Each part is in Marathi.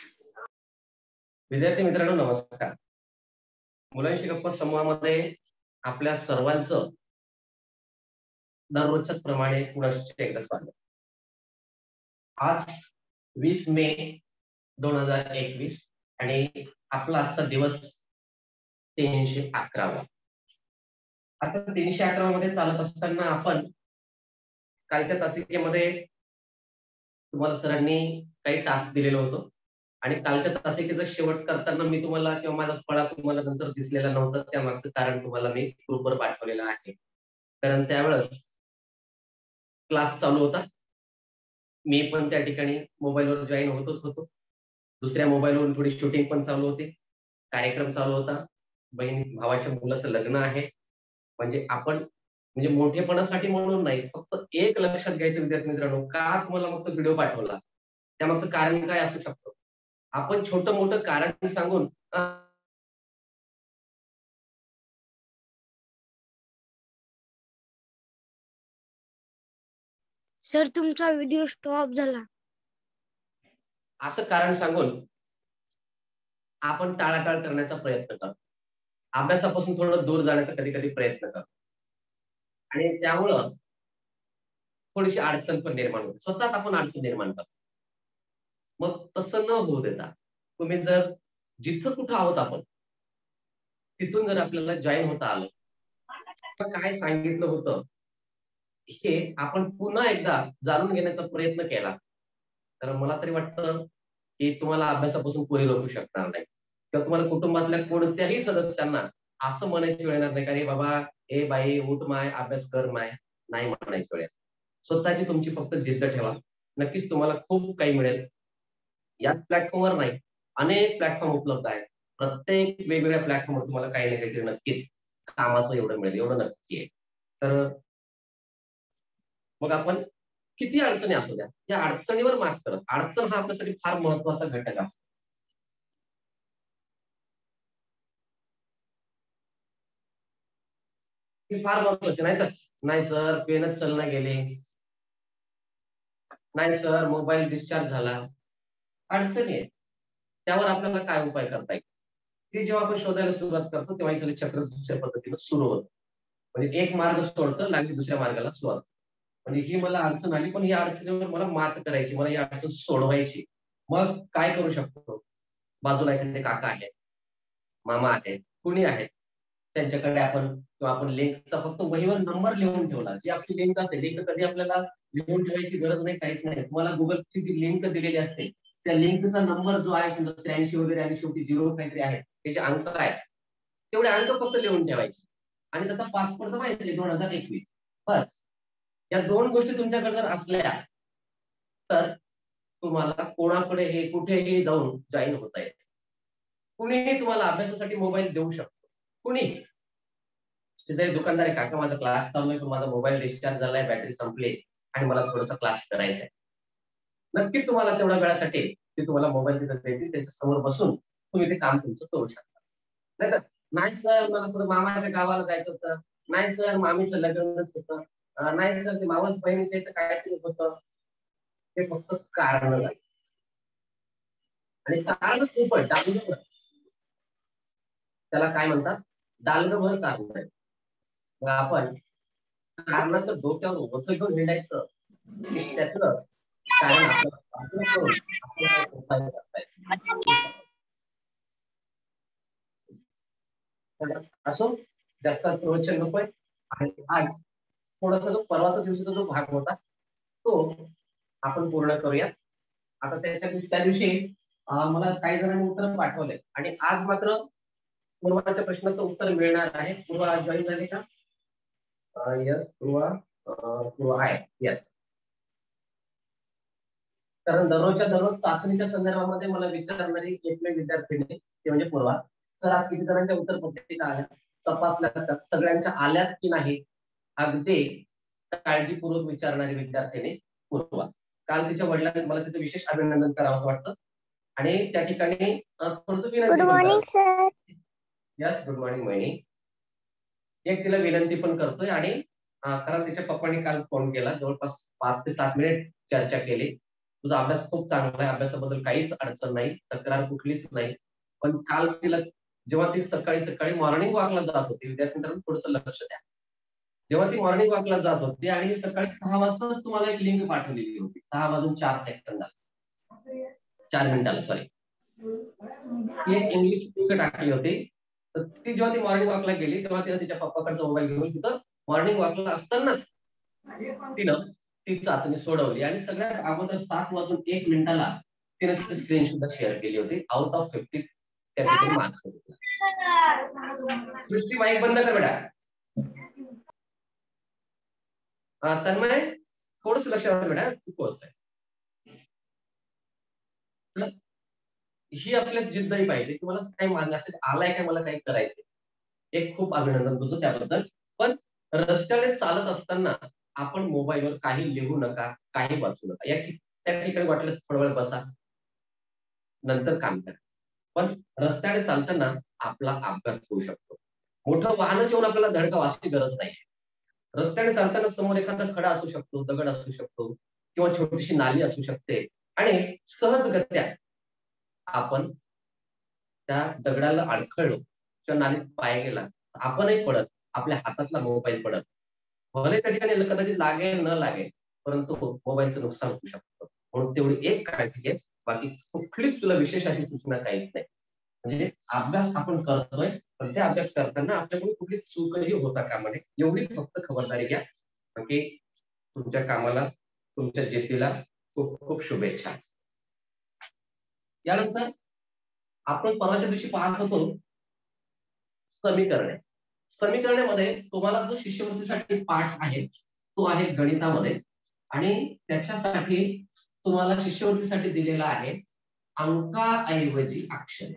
विद्यार्थी मित्रांनो नमस्कार. मुलांची गप्पा समूहामध्ये आपल्या सर्वांचं दररोजच्या प्रमाणे पुन्हा एकदा स्वागत. आज 20 मे 2021 आणि आपला आजचा दिवस 311वा. आता 311 मध्ये चालत असताना आपण कालच्या तासिकेमध्ये तुम्हाला सरांनी काही टास्क दिलेलं होतं आणि कालच्या तासिकेचा शेवट करताना मी तुम्हाला किंवा माझा फळा तुम्हाला नंतर दिसलेला नव्हता, त्यामागचं कारण तुम्हाला मी ग्रुपवर पाठवलेलं आहे. कारण त्यावेळेस क्लास चालू होता, मी पण त्या ठिकाणी मोबाईलवर जॉईन होतो. दुसऱ्या मोबाईलवरून थोडी शूटिंग पण चालू होती, कार्यक्रम चालू होता, बहीण भावाच्या मुलाचं लग्न आहे. म्हणजे मोठेपणासाठी म्हणून नाही, फक्त एक लक्षात घ्यायचं विद्यार्थी मित्रांनो, का तुम्हाला फक्त व्हिडिओ पाठवला त्यामागचं कारण काय असू शकतं. आपण छोटं मोठं कारण सांगून सर तुमचा व्हिडिओ स्टॉप झाला असं कारण सांगून आपण टाळाटाळ करण्याचा प्रयत्न करतो, अभ्यासापासून थोडं दूर जाण्याचा कधी कधी प्रयत्न करतो आणि त्यामुळं थोडीशी अडचण पण निर्माण होते, स्वतःच आपण अडचण निर्माण करतो. मग तसं न होऊ देता तुम्ही जर जिथं कुठं आहोत आपण तिथून जर आपल्याला जॉईन होता आलं, काय सांगितलं होतं हे आपण पुन्हा एकदा जाणून घेण्याचा प्रयत्न केला तर मला तरी वाटतं की तुम्हाला अभ्यासापासून कोणी रोखू शकणार नाही, किंवा तुम्हाला कुटुंबातल्या कोणत्याही सदस्यांना असं म्हणायची वेळ येणार नाही का रे बाबा ए बाई उठ माय अभ्यास कर माय, नाही म्हणायची वेळ. स्वतःची तुमची फक्त जिद्द ठेवा, नक्कीच तुम्हाला खूप काही मिळेल. याच प्लॅटफॉर्मवर नाही, अनेक प्लॅटफॉर्म उपलब्ध आहेत, प्रत्येक वेगवेगळ्या प्लॅटफॉर्मवर तुम्हाला काही ना काहीतरी नक्कीच कामाचं एवढं मिळेल, एवढं नक्की आहे. तर मग आपण किती अडचणी असू द्या, या अडचणीवर मात करत, अडचण हा आपल्यासाठी फार महत्वाचा घटक आहे. फार महत्वाचे नाही तर नाही सर पेनच चालना गेले, नाही सर मोबाईल डिस्चार्ज झाला, अडचणी आहे. त्यावर आपल्याला काय उपाय करता येईल ते जेव्हा आपण शोधायला सुरुवात करतो तेव्हा इथले चक्र दुसऱ्या पद्धतीनं सुरू होतं. म्हणजे एक मार्ग सोडतं लागली दुसऱ्या मार्गाला सुरुवात. म्हणजे ही मला अडचण आली, पण या अडचणीवर मला मात करायची, मला ही अडचण सोडवायची. मग काय करू शकतो, बाजूला एखादे काका आहेत, मामा आहेत, कुणी आहेत, त्यांच्याकडे आपण लिंकचा फक्त वहीवर नंबर लिहून ठेवला, जी आपली लिंक असते, लिंक कधी आपल्याला लिहून ठेवायची गरज नाही, काहीच नाही. तुम्हाला गुगलची जी लिंक दिलेली असते त्या लिंकचा नंबर जो आहे समजा 83 वगैरे आणि शेवटी 0 काहीतरी आहे, त्याचे अंक आहेत, तेवढे अंक फक्त लिहून ठेवायचे आणि त्याचा पासपोर्ट माहिती 2021 बस. या दोन गोष्टी तुमच्याकडे जर असल्या तर तुम्हाला कोणाकडे हे कुठेही जाऊन जॉईन होता येते. कुणीही तुम्हाला अभ्यासासाठी मोबाईल देऊ शकतो, कुणी. जरी दुकानदार आहे, काका माझा क्लास चालू आहे पण माझा मोबाईल डिस्चार्ज झालाय, बॅटरी संपली आणि मला थोडासा क्लास करायचा आहे, नक्की तुम्हाला तेवढ्या वेळासाठी ते तुम्हाला मोबाईल तिथं देतील, त्याच्या समोर बसून तुम्ही ते काम तुमचं करू शकता. नाही तर नाही सर मला थोडं मामाच्या गावाला जायचं होतं, नाही सर मामीचं लग्नच होतं, नाही सर ते मावस बहिणीच्या इथं काहीतरी होतं, ते फक्त कारण नाही. आणि कारण खूप आहे, डालगभर त्याला काय म्हणतात, डालगभर कारण आहे. मग आपण कारणाचं डोक्यावर ओझं घेऊन हिंडायचं, त्यातलं कारण आपल्याला करून आपल्याला उपाय करता येईल. असो, जास्त प्रवचन नकोय. आणि आज थोडासा जो परवाचा दिवसाचा जो भाग होता तो आपण पूर्ण करूया. आता त्या दिवशी मला काही जणांनी उत्तर पाठवले आणि आज मात्र पूर्वाच्या प्रश्नाचं उत्तर मिळणार आहे. पूर्वा जॉईन झाली का? यस पूर्वा आहे, यस. कारण दररोज चाचणीच्या संदर्भामध्ये मला विचारणारी एकमेव विद्यार्थिनी ते म्हणजे पूर्वा. सर आज किती जणांच्या उत्तर पत्रिका आल्या, तपासल्या, सगळ्यांच्या आल्यात की नाही, अगदी काळजीपूर्वक विचारणारी विद्यार्थिनी पूर्वा. काल तिच्या वडिलांनी मला तिचं विशेष अभिनंदन करावं असं वाटतं आणि त्या ठिकाणी थोडंसं विनंती. Good morning sir. Yes good morning Mohini. एक तिला विनंती पण करतोय आणि कारण तिच्या पप्पांनी काल फोन केला, जवळपास 5 ते 7 मिनिट चर्चा केली. तुझा अभ्यास खूप चांगला आहे, अभ्यासाबद्दल काहीच अडचण नाही, तक्रार कुठलीच नाही. पण काल तिला जेव्हा ती सकाळी सकाळी मॉर्निंग वॉकला जात होती, विद्यार्थ्यांकडून थोडंसं लक्ष द्या. जेव्हा ती मॉर्निंग वॉकला जात होती आणि मी सकाळी 6 वाजताच तुम्हाला एक लिंक पाठवलेली होती, 6:04 4 मिनिटाला सॉरी, ती एक इंग्लिश लिंक टाकली होती. तर ती जेव्हा ती मॉर्निंग वॉकला गेली तेव्हा तिने तिच्या पप्पाकडचा मोबाईल घेऊन तिथं मॉर्निंग वॉकला असतानाच तिनं ती चाचणी सोडवली आणि सगळ्यात अगोदर 7:01 तिने स्क्रीन सुद्धा शेअर केली होती. आउट ऑफ 50 त्या ठिकाणी मार्क्स होते. सृष्टी माईक बंद कर बेटा. तन्मय थोडस लक्ष द्या बेटा, तू पोहोचलाय. ही आपल्यात जिद्दही पाहिजे की मला काही मागण्यासाठी आलाय काय, मला काही करायचंय. एक खूप अभिनंदन तुझं त्याबद्दल. पण रस्त्याने चालत असताना आपण मोबाईलवर काही लिहू नका, काही वाचू नका. त्या ठिकाणी वाटल्यास थोडा वेळ बसा, नंतर काम करा. पण रस्त्याने चालताना आपला अपघात होऊ शकतो. मोठं वाहनच येऊन आपल्याला धडकावं अशी गरज नाही. रस्त्याने चालताना समोर एखादा खडा असू शकतो, दगड असू शकतो किंवा छोटीशी नाली असू शकते आणि सहजगत्या आपण त्या दगडाला अडखळलो किंवा नालीत पाय गेला, आपणही पडत, आपल्या हातातला मोबाईल पडत. भले त्या ठिकाणी कदाचित लागेल न लागेल, परंतु मोबाईलचं नुकसान होऊ शकतं. म्हणून तेवढी एक काळजी घे, बाकी कुठलीच तुला विशेष अशी सूचना काहीच नाही. म्हणजे अभ्यास आपण करतोय, पण ते अभ्यास करताना आपल्याकडून कुठली चूकही होता कामा नये, एवढी फक्त खबरदारी घ्या. बाकी तुमच्या कामाला, तुमच्या जिद्दीला खूप खूप शुभेच्छा. यानंतर आपण परवाच्या दिवशी पाहत होतो समीकरणे. समीकरणेमध्ये तुम्हाला जो शिष्यवृत्तीसाठी पाठ आहे तो आहे गणितामध्ये आणि त्याच्यासाठी तुम्हाला शिष्यवृत्तीसाठी दिलेला आहे अंकाऐवजी अक्षरे.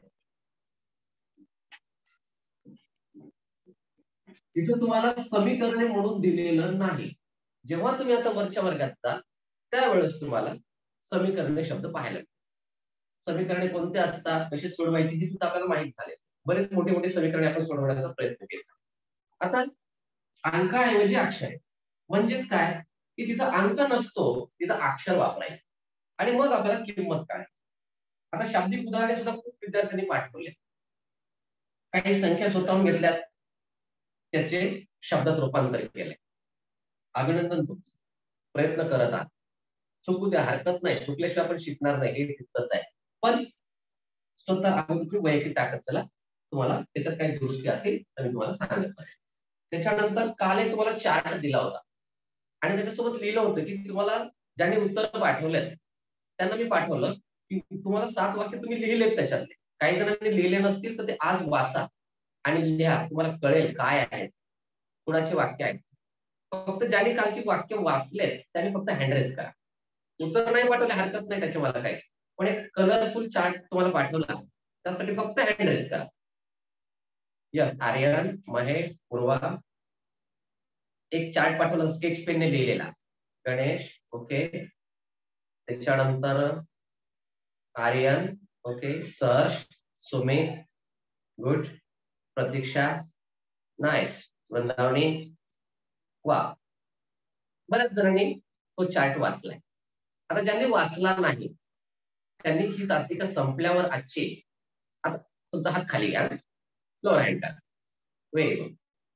तिथं तुम्हाला समीकरणे म्हणून दिलेलं नाही. जेव्हा तुम्ही आता वरच्या वर्गात जा त्यावेळेस तुम्हाला समीकरणे शब्द पाहायला मिळतात. समीकरणे कोणते असतात, कशी सोडवायची ही सुद्धा आपल्याला माहित झाले. बरेच मोठे मोठे समीकरणे आपण सोडवण्याचा प्रयत्न केला. आता अंकाऐवजी अक्षर म्हणजेच काय की तिथं अंक नसतो, तिथं अक्षर वापरायचं आणि मग आपल्याला किंमत काय. आता शाब्दिक उदाहरणे सुद्धा खूप विद्यार्थ्यांनी पाठवले. काही संख्या स्वतःहून घेतल्यात, त्याचे शब्दात रूपांतर केले. अभिनंदन तुमचं, प्रयत्न करत आहात. चुकू द्या, हरकत नाही, चुकल्याशिवाय आपण शिकणार नाही, हे तिथंच आहे. पण स्वतः अगोदर वैयक्तिक टाकत चला, तुम्हाला त्याच्यात काही दुरुस्ती असेल तर मी तुम्हाला सांगत आहे. त्याच्यानंतर काल एक तुम्हाला चार्ट दिला होता आणि त्याच्यासोबत लिहिलं होतं की तुम्हाला ज्यांनी उत्तर पाठवलेत त्यांना मी पाठवलं की तुम्हाला 7 वाक्य तुम्ही लिहिलेत त्याच्यातले. काही जणांनी लिहिले नसतील तर ते आज वाचा आणि लिहा, तुम्हाला कळेल काय आहेत, कुणाचे वाक्य आहेत. फक्त ज्यांनी कालची वाक्य वाचलेत त्यांनी फक्त हँडरेज करा. उत्तर नाही पाठवले हरकत नाही, त्याचे मला काही, पण एक कलरफुल चार्ट तुम्हाला पाठवला त्यासाठी फक्त हँडरेज करा. यस, आर्यन, महेश, पूर्वा, एक चार्ट पाठवला स्केच पेनने लिहिलेला. गणेश, ओके. त्याच्यानंतर आर्यन, ओके. सर्ष, सुमित, गुड. प्रतीक्षा, नाईस. वृंदावनी, वा. बऱ्याच जणांनी तो चार्ट वाचलाय. आता ज्यांनी वाचला नाही त्यांनी ही तासिका संपल्यावर आजची, आता तुमचा हात खाली घ्या, लोअर हँड करा. Very good.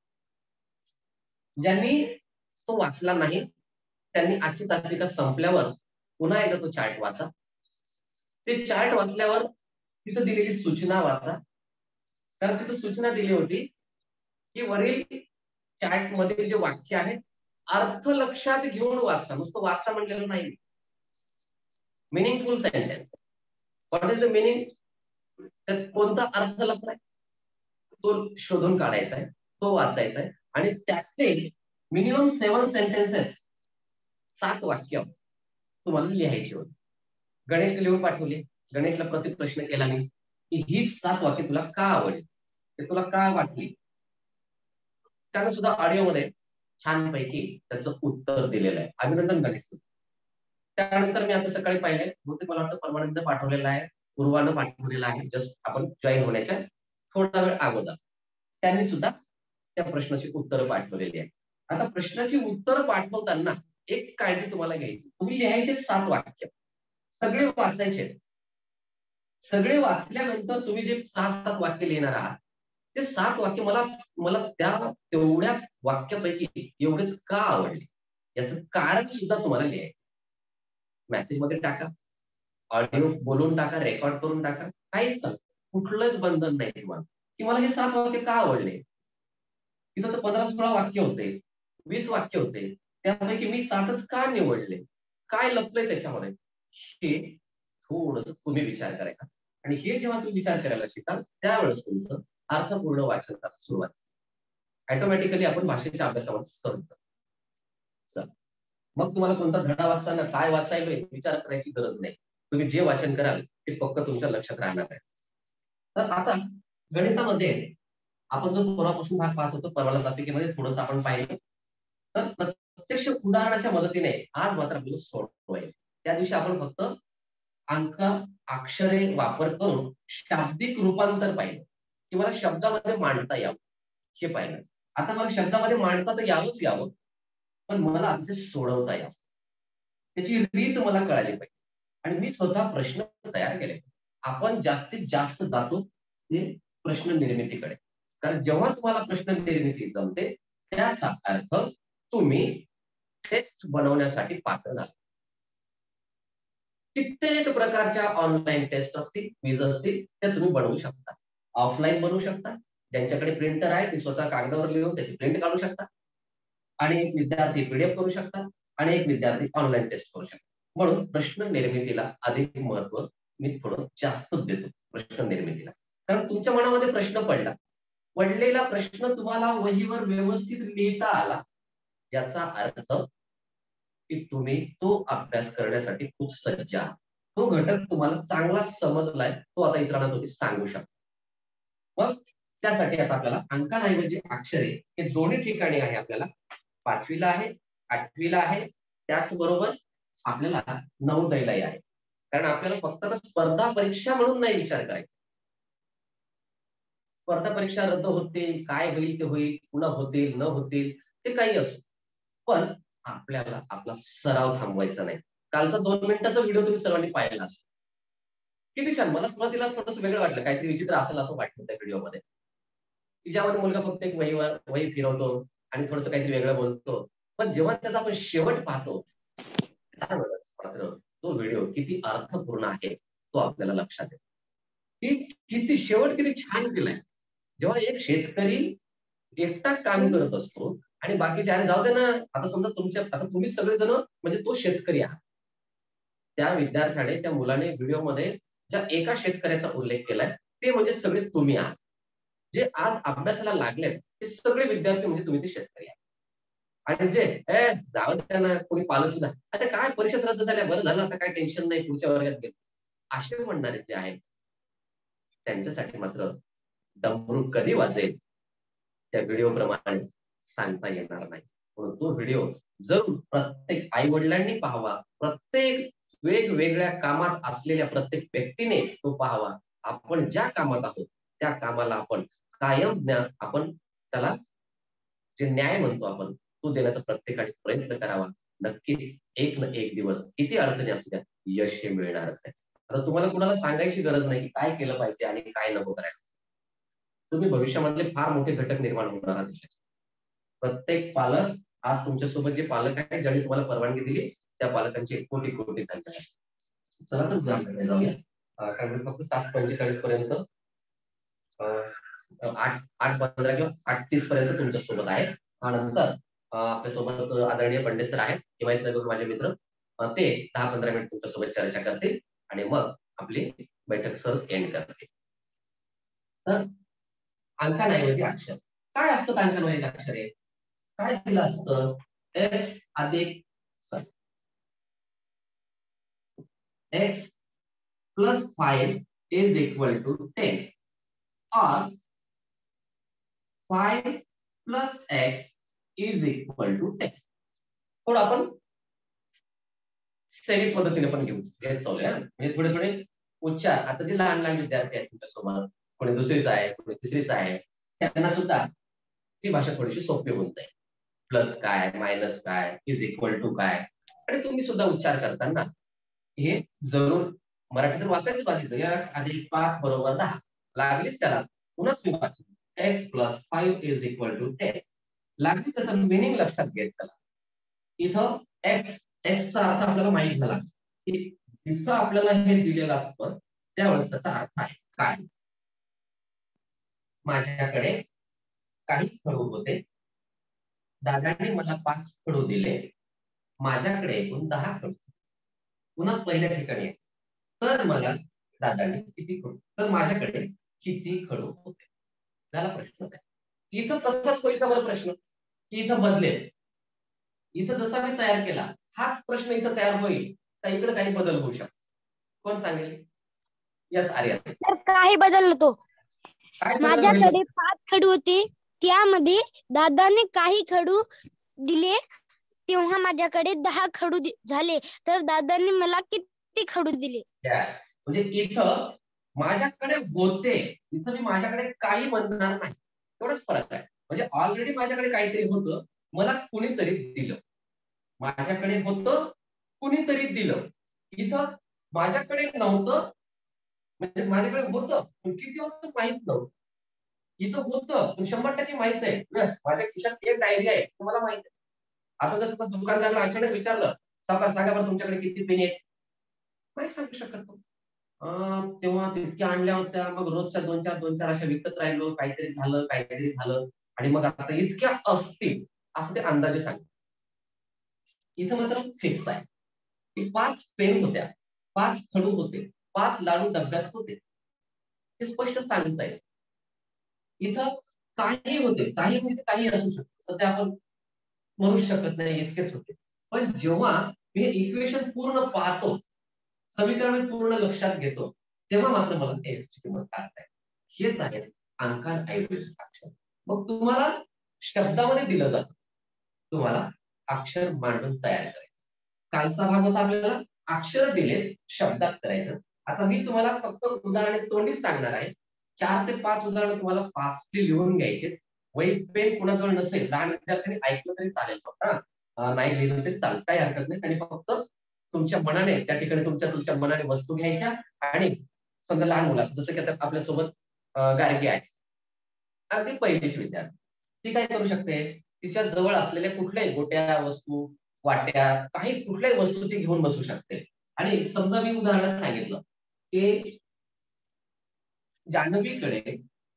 ज्यांनी तो वाचला नाही त्यांनी आजची तासिका संपल्यावर पुन्हा एकदा तो चार्ट वाचा. ते चार्ट वाचल्यावर तिथं दिलेली सूचना वाचा, कारण तिथं सूचना दिली होती की वरील चार्ट मध्ये जे वाक्य आहे अर्थ लक्षात घेऊन वाचा, नुसतं वाचा म्हणलेलं नाही. Meaningful sentence, what is the meaning, त्यात कोणता अर्थ लपलाय तो शोधून काढायचा आहे, तो वाचायचा आहे आणि त्यातले मिनिमम 7 सेंटेन्सेस, 7 वाक्य तुम्हाला लिहायची होती. गणेशला लिहून पाठवले. गणेशला प्रतिप्रश्न केला मी की ही 7 वाक्य तुला का आवडली, ते तुला का वाटली. त्यानं सुद्धा ऑडिओ मध्ये छानपैकी त्याचं उत्तर दिलेलं आहे. अभिनंदन गणेश. त्यानंतर मी आता सकाळी पाहिले, बहुतेक मला वाटतं परमानंद पाठवलेला आहे, पूर्वानं पाठवलेला आहे, जस्ट आपण जॉईन होण्याच्या थोडा वेळ अगोदर त्यांनी सुद्धा त्या प्रश्नाची उत्तरं पाठवलेली आहे. आता प्रश्नाची उत्तरं पाठवताना एक काळजी तुम्हाला घ्यायची, तुम्ही लिहायचे 7 वाक्य सगळे वाचायचे. सगळे वाचल्यानंतर तुम्ही जे 6-7 वाक्य लिहिणार आहात, ते 7 वाक्य मला मला त्या तेवढ्या वाक्यापैकी एवढेच का आवडले, याचं कारण सुद्धा तुम्हाला लिहायचं. मेसेजमध्ये टाका, ऑडिओ बोलून टाका, रेकॉर्ड करून टाका, काहीच चालतं. कुठलंच बंधन नाही तुम्हाला, की मला हे 7 वाक्य का आवडले. तिथं तर 15-16 वाक्य होते, 20 वाक्य होते, त्यापैकी मी 7च का निवडले, काय लपलंय त्याच्यामध्ये, हे थोडंसं तुम्ही विचार करायचा. आणि हे जेव्हा तुम्ही विचार करायला शिकाल, त्यावेळेस तुमचं अर्थपूर्ण वाचन करायला सुरुवात. ऑटोमॅटिकली आपण भाषेच्या अभ्यासामध्ये सहज. मग तुम्हाला कोणता धडा वाचताना काय वाचायला विचार करायची गरज नाही. तुम्ही जे वाचन कराल ते फक्त तुमच्या लक्षात राहणार आहे. तर आता गणितामध्ये आपण जो पूर्वापासून भाग पाहत होतो परवाला तासिकेमध्ये थोडंसं आपण पाहिलं. तर प्रत्यक्ष उदाहरणाच्या मदतीने आज मात्र आपल्याला सोडवायचे. त्या दिवशी आपण फक्त अंक, अक्षरे वापर करून शाब्दिक रूपांतर पाहिलं, की मला शब्दामध्ये मांडता यावं हे पाहिलं. आता मला शब्दामध्ये मांडता तर यावं, पण मला ते सोडवता यावं, त्याची रीत मला कळाली पाहिजे. आणि मी स्वतः प्रश्न तयार केले. आपण जास्तीत जास्त जातो ते प्रश्न निर्मितीकडे, कारण जेव्हा तुम्हाला प्रश्न निर्मिती जमते त्याचा अर्थ तुम्ही टेस्ट बनवण्यासाठी पात्र झाला. कित्येक प्रकारच्या ऑनलाईन टेस्ट असतील, क्विज असतील, त्या तुम्ही बनवू शकता. ऑफलाईन बनवू शकता, ज्यांच्याकडे प्रिंटर आहे ते स्वतः कागदावर लिहून त्याची प्रिंट काढू शकता, आणि एक विद्यार्थी पीडीएफ करू शकतात, आणि एक विद्यार्थी ऑनलाईन टेस्ट करू शकतात. म्हणून प्रश्न निर्मितीला अधिक महत्व मी थोडं जास्त देतो, प्रश्न निर्मितीला. कारण तुमच्या मनामध्ये प्रश्न पडलेला प्रश्न तुम्हाला वहीवर व्यवस्थित लिहिता आला, याचा अर्थ की तुम्ही तो अभ्यास करण्यासाठी खूप सज्ज आहात. तो घटक तुम्हाला चांगला समजलाय, तो आता इतरांना तुम्ही सांगू शकता. मग त्यासाठी आता आपल्याला अंकांऐवजी अक्षरे हे दोन्ही ठिकाणी आहे. आपल्याला 5वीला आहे, 8वीला आहे, त्याचबरोबर आपल्याला 9वीलाही आहे. कारण आपल्याला फक्त स्पर्धा परीक्षा म्हणून नाही विचार करायचा. स्पर्धा परीक्षा रद्द होतील, काय होईल ते होईल, पुन्हा होतील न होतील ते काही असो, पण आपल्याला आपला सराव थांबवायचा नाही. कालचा 2 मिनिटाचा व्हिडिओ तुम्ही सर्वांनी पाहिला असेल. किती छान. मला सुरुवातीला थोडंसं वेगळं वाटलं, काहीतरी विचित्र असेल असं वाटलं त्या व्हिडिओमध्ये, की ज्यामध्ये मुलगा फक्त एक वही फिरवतो आणि थोडंसं काहीतरी वेगळं बोलतो. पण जेव्हा त्याचा आपण शेवट पाहतो त्यावेळेस मात्र तो व्हिडिओ किती अर्थपूर्ण आहे तो आपल्याला लक्षात येतो. की किती शेवट किती छान केलाय. जेव्हा एक शेतकरी एकटा काम करत असतो आणि बाकीचे अरे जाऊ दे ना, आता समजा आता तुम्ही सगळेजण म्हणजे तो शेतकरी आहात. त्या विद्यार्थ्याने, त्या मुलाने व्हिडिओमध्ये ज्या एका शेतकऱ्याचा उल्लेख केलाय ते म्हणजे सगळे तुम्ही आहात. जे आज अभ्यासाला लागले ते सगळे विद्यार्थी म्हणजे तुम्ही ते शेतकरी आहात. आणि जे जाऊ द्या ना, कोणी पालक सुद्धा आता काय परीक्षा रद्द झाल्या, बरं झालं, आता काय टेन्शन नाही, पुढच्या वर्गात गेले, असे म्हणणारे जे आहेत त्यांच्यासाठी मात्र डमरू कधी वाजेल त्या व्हिडिओ प्रमाणे सांगता येणार नाही. म्हणून तो व्हिडिओ जरूर प्रत्येक आई वडिलांनी पाहावा, प्रत्येक वेगवेगळ्या कामात असलेल्या प्रत्येक व्यक्तीने तो पाहावा. आपण ज्या कामात आहोत त्या कामाला आपण कायम आपण त्याला जे न्याय म्हणतो आपण तो देण्याचा प्रत्येकाने प्रयत्न करावा. नक्कीच एक ना एक दिवस किती अडचणी असू द्या यश हे मिळणारच आहे. आता तुम्हाला कुणाला सांगायची गरज नाही की काय केलं पाहिजे आणि काय नको करायला. तुम्ही भविष्यामधले फार मोठे घटक निर्माण होणार आहात. प्रत्येक पालक आज तुमच्यासोबत जे पालक आहेत ज्यांनी तुम्हाला परवानगी दिली त्या पालकांचे कोटी कोटी धन्यवाद. चला तर उदाहरणाकडे जाऊया. कारण फक्त 7:45 पर्यंत 8:15 किंवा 8:30 पर्यंत तुमच्या सोबत आहे. नंतर आपल्यासोबत आदरणीय पंडित सर आहेत, हिमायतनगर माझे मित्र, ते 10-15 मिनिट तुमच्यासोबत चर्चा करतील आणि मग आपली बैठक सहज एंड करतील. तर अंकांऐवजी अक्षर काय असतं? अंकांऐवजी अक्षरे काय दिलं असतं? x अधिक x plus 5 is equal to 10 or 5 plus x is equal to 10. थोडं आपण सैनिक पद्धतीने पण घेऊ चालूया. म्हणजे थोडे थोडे उच्चार. आता जे लहान लहान विद्यार्थी आहेत तुमच्यासोबत, कोणी दुसरीचा आहे, कोणी तिसरीचा आहे, त्यांना सुद्धा ती भाषा थोडीशी सोपी होऊन जाईल. प्लस काय, मायनस काय, इज इक्वल टू काय, आणि तुम्ही सुद्धा उच्चार करताना हे जरूर मराठीतून वाचायचं बाकीचं. x अधिक 5 बरोबर 10 लागलीच त्याला. पुन्हा तुम्ही वाचा x + 5 = 10. लागली त्याचं मिनिंग लक्षात घ्यायचं. इथं x चा अर्थ आपल्याला माहित झाला की जिथं आपल्याला हे दिलेलं असतं त्यावेळेस त्याचा अर्थ आहे काय. माझ्याकडे काही खडू होते, दादाने मला 5 खडू दिले, माझ्याकडे एकूण 10 खडू. पुन्हा पहिल्या ठिकाणी तर मला दादाने किती खडू, तर माझ्याकडे किती खडू होते, झाला प्रश्न. इथं तसाच होईल का बरं प्रश्न, की इथं बदलेल. इथं जसा मी तयार केला हाच प्रश्न इथं तयार होईल का इकडे काही बदल होऊ शकतो, कोण सांगेल? यस आर्यन. सर काही बदललं तो. काय बदल होईल? माझ्याकडे 5 खडू होते, त्यामध्ये दादाने काही खडू दिले, तेव्हा माझ्याकडे 10 खडू झाले, तर दादाने मला किती खडू दिले? यस, म्हणजे इथं माझ्याकडे होते, इथं मी माझ्याकडे काही म्हणणार नाही, एवढंच फरक आहे. म्हणजे ऑलरेडी माझ्याकडे काहीतरी होतं, मला कुणीतरी दिलं. माझ्याकडे होतं, कुणीतरी दिलं. इथं माझ्याकडे नव्हतं, म्हणजे माझ्याकडे होतं पण किती होतं माहित नव्हतं. इथं होतं पण 100% माहित आहे. माझ्या खिशात एक डायरी आहे, तुम्हाला माहित आहे. आता जसं दुकानदाराला अचानक विचारलं, सावकार सांगा बरं तुमच्याकडे किती पेनी आहेत, नाही सांगू शकत तो. तेव्हा तितक्या आणल्या होत्या, मग रोजच्या 2-4 अशा विकत राहिलो, काहीतरी झालं आणि मग आता इतक्या असतील असं ते अंदाजे सांग. इथं मात्र फिक्स आहे की 5 पेन होत्या, 5 खडू होते, 5 लाडू डब्यात होते, हे स्पष्ट सांगता येईल. इथं काही होते, काही म्हणजे काही असू शकतं, सध्या आपण म्हणू शकत नाही इतकेच होते. पण जेव्हा मी इक्वेशन पूर्ण पाहतो, समीकरण पूर्ण लक्षात घेतो, तेव्हा मात्र मला x ची किंमत काढता येते. हेच आहे अंकांऐवजी अक्षर. मग तुम्हाला शब्दामध्ये दिलं जातं, तुम्हाला अक्षर मांडून तयार करायचं. कालचा भाग होता आपल्याला अक्षर दिले शब्दात करायचं. आता मी तुम्हाला फक्त उदाहरणे तोंडीच सांगणार आहे. 4 ते 5 उदाहरणं तुम्हाला फास्टली लिहून घ्यायचे. वही पेन कुणाजवळ नसेल, लहान विद्यार्थ्यांनी ऐकलं तरी चालेल, फक्त नाही लिहिलं तरी चालेल, काही हरकत नाही. आणि फक्त तुमच्या मनाने त्या ठिकाणी तुमच्या मनाने वस्तू घ्यायच्या आणि समजा लहान मुला जसं की आता आपल्यासोबत गार्गी आहे, अगदी पहिलीची विद्यार्थी, ती काय करू शकते, तिच्या जवळ असलेल्या कुठल्याही गोट्या वस्तू, वाट्या, काही कुठल्याही वस्तू ती घेऊन बसू शकते. आणि समजा मी उदाहरण सांगितलं की जान्हवीकडे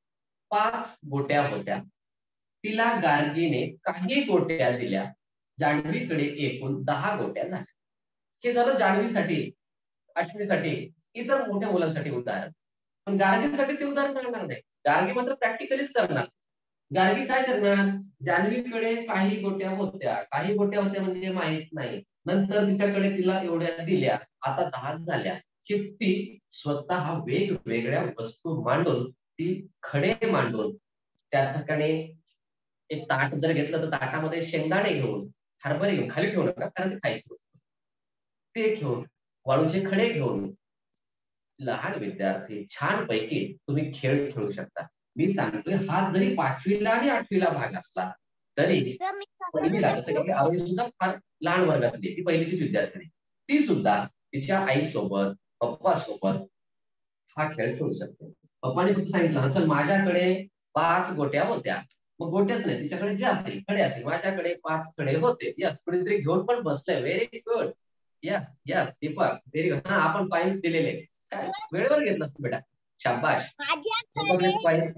5 गोट्या होत्या, तिला गार्गीने काही गोट्या दिल्या, जान्हवीकडे एकूण 10 गोट्या झाल्या. हे झालं जान्हवीसाठी, अश्विनीसाठी, इतर मोठ्या मुलांसाठी उदाहरण. पण गार्गीसाठी ते उदाहरण करणार नाही. गार्गी मात्र प्रॅक्टिकलीच करणार. गार्गी काय करणार, जान्हवीकडे काही गोट्या होत्या, काही गोट्या होत्या म्हणजे माहित नाही, नंतर तिच्याकडे तिला एवढ्या दिल्या, आता 10 झाल्या, की ती स्वतः वेगवेगळ्या वस्तू मांडून, ती खडे मांडून, त्या ठिकाणी एक ताट जर घेतलं तर ताटामध्ये शेंगदाणे घेऊन, हरभरे घेऊन, खाली ठेवू नका कारण ते खायची वस्तू, ते घेऊन, वाळूचे खडे घेऊन लहान विद्यार्थी छानपैकी तुम्ही खेळ खेळू शकता. मी सांगतोय हा जरी 5वीला आणि 8वीला भाग असला तरी पहिलीला, जसं की आपली आवडी सुद्धा फार लहान वर्गातली, ती पहिलीचीच विद्यार्थी, ती सुद्धा तिच्या आईसोबत, पप्पासोबत हा खेळ खेळू शकते. पप्पाने फक्त सांगितलं चल माझ्याकडे 5 गोट्या होत्या, मग गोट्याच नाही तिच्याकडे जे असतील खडे असतील, माझ्याकडे 5 खडे होते. यस, कुणीतरी घेऊन पण बसलंय, very good. Yes yes Deepak, very good. हा आपण पॉइंट्स दिलेले, काय वेळेवर घेतलं असतं बेटा, शाबाश. माझ्याकडे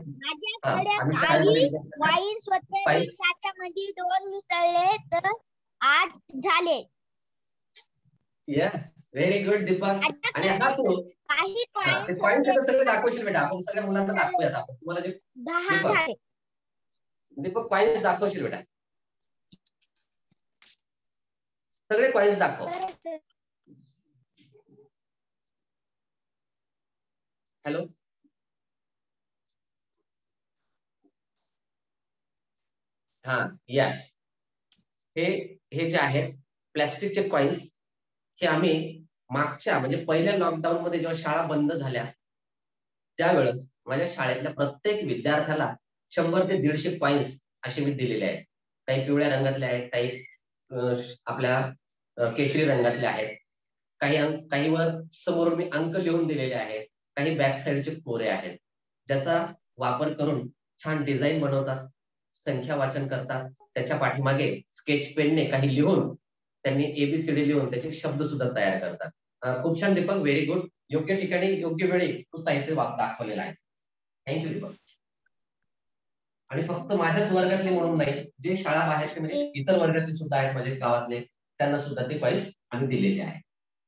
आम्ही शाळेमध्ये वाईन स्वतः साच्यामध्ये 2 मिसळले तर 8 झाले. Yes, very good Deepak. आणि हा तू काही ते पॉइंट्स सगळे दाखवशील बेटा, आपण सगळ्या मुलांना दाखवूयात आपण तुम्हाला जे 10 झाले. दीपक पॉइंट्स दाखवशील बेटा, सगळे पॉइंट्स दाखव. हॅलो, हा यस, हे जे आहेत प्लॅस्टिकचे कॉइन्स, हे आम्ही मागच्या म्हणजे पहिल्या लॉकडाऊन मध्ये जेव्हा शाळा बंद झाल्या त्यावेळेस माझ्या शाळेतल्या प्रत्येक विद्यार्थ्याला 100 ते 150 कॉइन्स असे मी दिलेले आहेत. काही पिवळ्या रंगातले आहेत, काही आपल्या केशरी रंगातले आहेत. काही वर समोर मी अंक लिहून दिलेले आहेत, काही बॅक साईडचे कोरे आहेत, ज्याचा वापर करून छान डिझाईन बनवतात, संख्या वाचन करतात, त्याच्या पाठीमागे स्केच पेनने काही लिहून त्यांनी एबीसीडी लिहून त्याचे शब्द सुद्धा तयार करतात. खूप छान दीपक, व्हेरी गुड. योग्य ठिकाणी योग्य वेळी तू साहित्य दाखवलेलं आहे. थँक्यू दीपक. आणि फक्त माझ्याच वर्गातले म्हणून नाही, जे शाळा बाहेरचे म्हणजे इतर वर्गातले सुद्धा आहेत माझे गावातले, त्यांना सुद्धा ते कॉइन्स आम्ही दिलेले आहेत.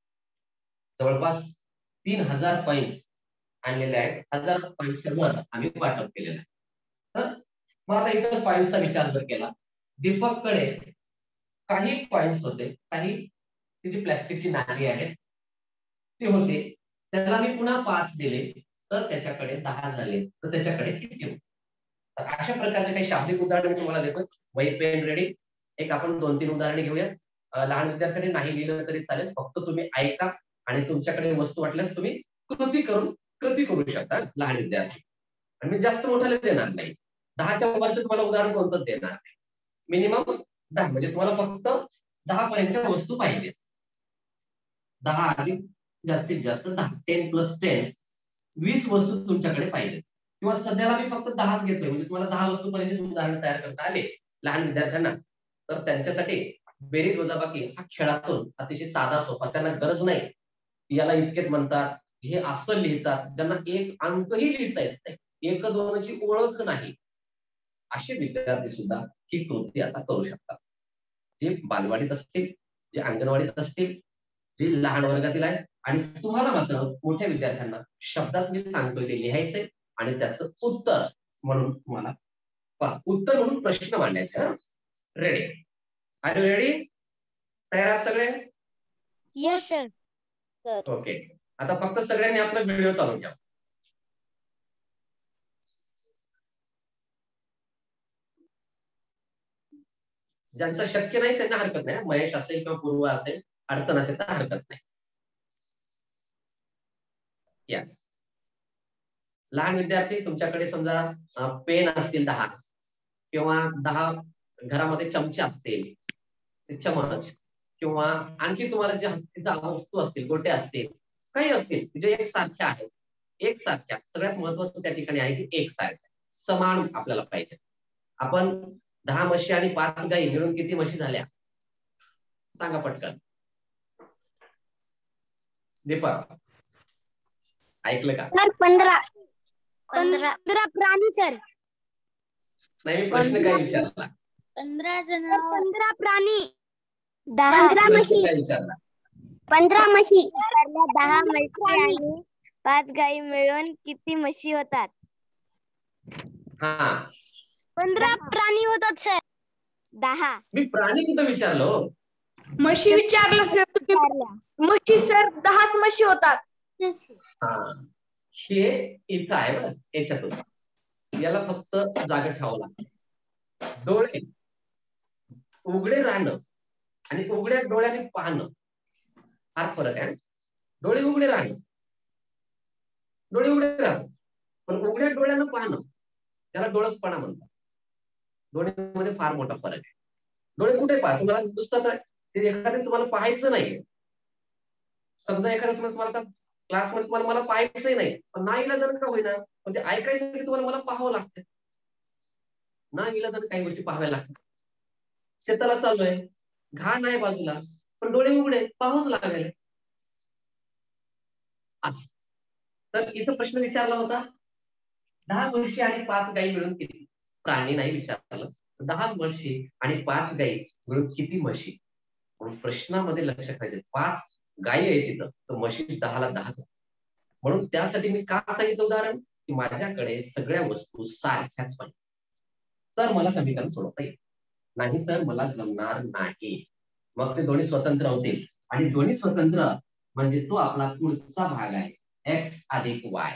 जवळपास 3000 कॉइन्स आणलेले आहेत. 1000 कॉइन्सच्या वर आम्ही वाटप केलेलं आहे. तर मग आता इतर कॉइन्सचा विचार जर केला, दीपककडे काही कॉइन्स होते, काही जी प्लॅस्टिकची नाणी आहेत ते होते, त्याला मी पुन्हा 5 दिले तर त्याच्याकडे 10 झाले, तर त्याच्याकडे किती होते? तर अशा प्रकारचे काही शाब्दिक उदाहरण मी तुम्हाला देतो. वही पेन रेडी. एक आपण 2-3 उदाहरणे घेऊयात. लहान विद्यार्थ्यांनी नाही लिहिलं तरी चालेल, फक्त तुम्ही ऐका आणि तुमच्याकडे वस्तू वाटल्यास तुम्ही कृती करू शकता लहान विद्यार्थी. आणि मी जास्त मोठ्याला देणार नाही, 10च्या वरचं तुम्हाला उदाहरण कोणतं देणार नाही. मिनिमम 10 म्हणजे तुम्हाला फक्त 10 पर्यंतच्या वस्तू पाहिजे. 10 अधिक जास्तीत जास्त 10, 10 + 10 20 वस्तू तुमच्याकडे पाहिजे. किंवा सध्याला मी फक्त 10च घेतोय, म्हणजे तुम्हाला 10 वस्तू पर्यंत उदाहरण तयार करता आले लहान विद्यार्थ्यांना, तर त्यांच्यासाठी बेरीज वजाबाकी हा खेळातून अतिशय साधा सोपा. त्यांना गरज नाही याला इतकेच म्हणतात, हे असं लिहितात, ज्यांना एक अंकही लिहिता येत नाही, 1-2ची ओळख नाही, असे विद्यार्थी सुद्धा ही कृती आता करू शकतात. जे बालवाडीत असतील, जे अंगणवाडीत असतील, जे लहान वर्गातील आहेत. आणि तुम्हाला मात्र मोठ्या विद्यार्थ्यांना शब्दात मी सांगतोय ते लिहायचंय आणि त्याचं उत्तर म्हणून तुम्हाला उत्तर म्हणून प्रश्न मांडायचा. रेडी? Are you ready? तयार आहात सगळे? Yes sir. ओके. आता फक्त सगळ्यांनी आपला व्हिडिओ चालू घ्या. ज्यांचं शक्य नाही त्यांना हरकत नाही, महेश असेल किंवा पूर्व असेल, अडचण असेल तर हरकत नाही. यस. लहान विद्यार्थी, तुमच्याकडे समजा पेन असतील 10 किंवा 10 घरामध्ये चमचे असतील, ते चमच किंवा आणखी तुम्हाला जे हस्तीच्या वस्तू असतील, गोटे असतील, काही असतील जे एकसारख्या आहेत, एकसारख्या. सगळ्यात महत्वाचं त्या ठिकाणी आहे की एकसारख्या समान आपल्याला पाहिजे. आपण 10 म्हशी आणि 5 गायी मिळून किती म्हशी झाल्या सांगा पटकन. दीपक ऐकलं का? 15 प्राणी सर. नाही, मी प्रश्न काय विचारला? 15 प्राणी, 15 म्हशी, काय विचारला? 15 म्हशी. 10 म्हशी आणि 5 गायी मिळून किती म्हशी होतात? हा, 15 प्राणी होतात सर. 10. मी प्राणी कुठं विचारलो? म्हशी विचारलं सर. म्हशी सर 10 म्हशी होतात. हा, हे इथं आहे बरं, याच्यातून याला फक्त जागा ठेवावं लागतं. डोळे उघडे राहणं आणि उघड्या डोळ्याने पाहणं फार फरक आहे. डोळे उघडे राहणं, पण उघड्या डोळ्यानं पाहणं त्याला डोळसपणा म्हणतात. डोळ्यामध्ये फार मोठा फरक आहे. डोळे कुठे पाहा, तुम्हाला नुसतं ते एखादं तुम्हाला पाहायचं नाही. समजा एखादं तुम्हाला क्लासमध्ये तुम्हाला मला पाहायचंही नाही, पण ना इलाजानं का होईना, पण ते ऐकायचं तुम्हाला मला पाहावं लागतं. ना इलाजानं काही गोष्टी पाहाव्या लागतात. शेताला चाललोय, घाण आहे बाजूला, पण डोळे उघडे, पाहावंच लागेल. असं. तर इथं प्रश्न विचारला होता 10 म्हशी आणि 5 गायी मिळून किती? प्राणी नाही विचारलं, 10 म्हशी आणि 5 गायी मिळून किती म्हशी? म्हणून प्रश्नामध्ये लक्षात ठेवायचं 5 गायी आहे तिथं, तर म्हशी 10ला 10. म्हणून त्यासाठी मी का सांगितलं उदाहरण की माझ्याकडे सगळ्या वस्तू सारख्याच पाहिजे, तर मला समीकरण सोडवता येईल, नाही तर मला जमणार नाही. मग ते दोन्ही स्वतंत्र होतील आणि दोन्ही स्वतंत्र म्हणजे तो आपला पुढचा भाग आहे, एक्स अधिक वाय.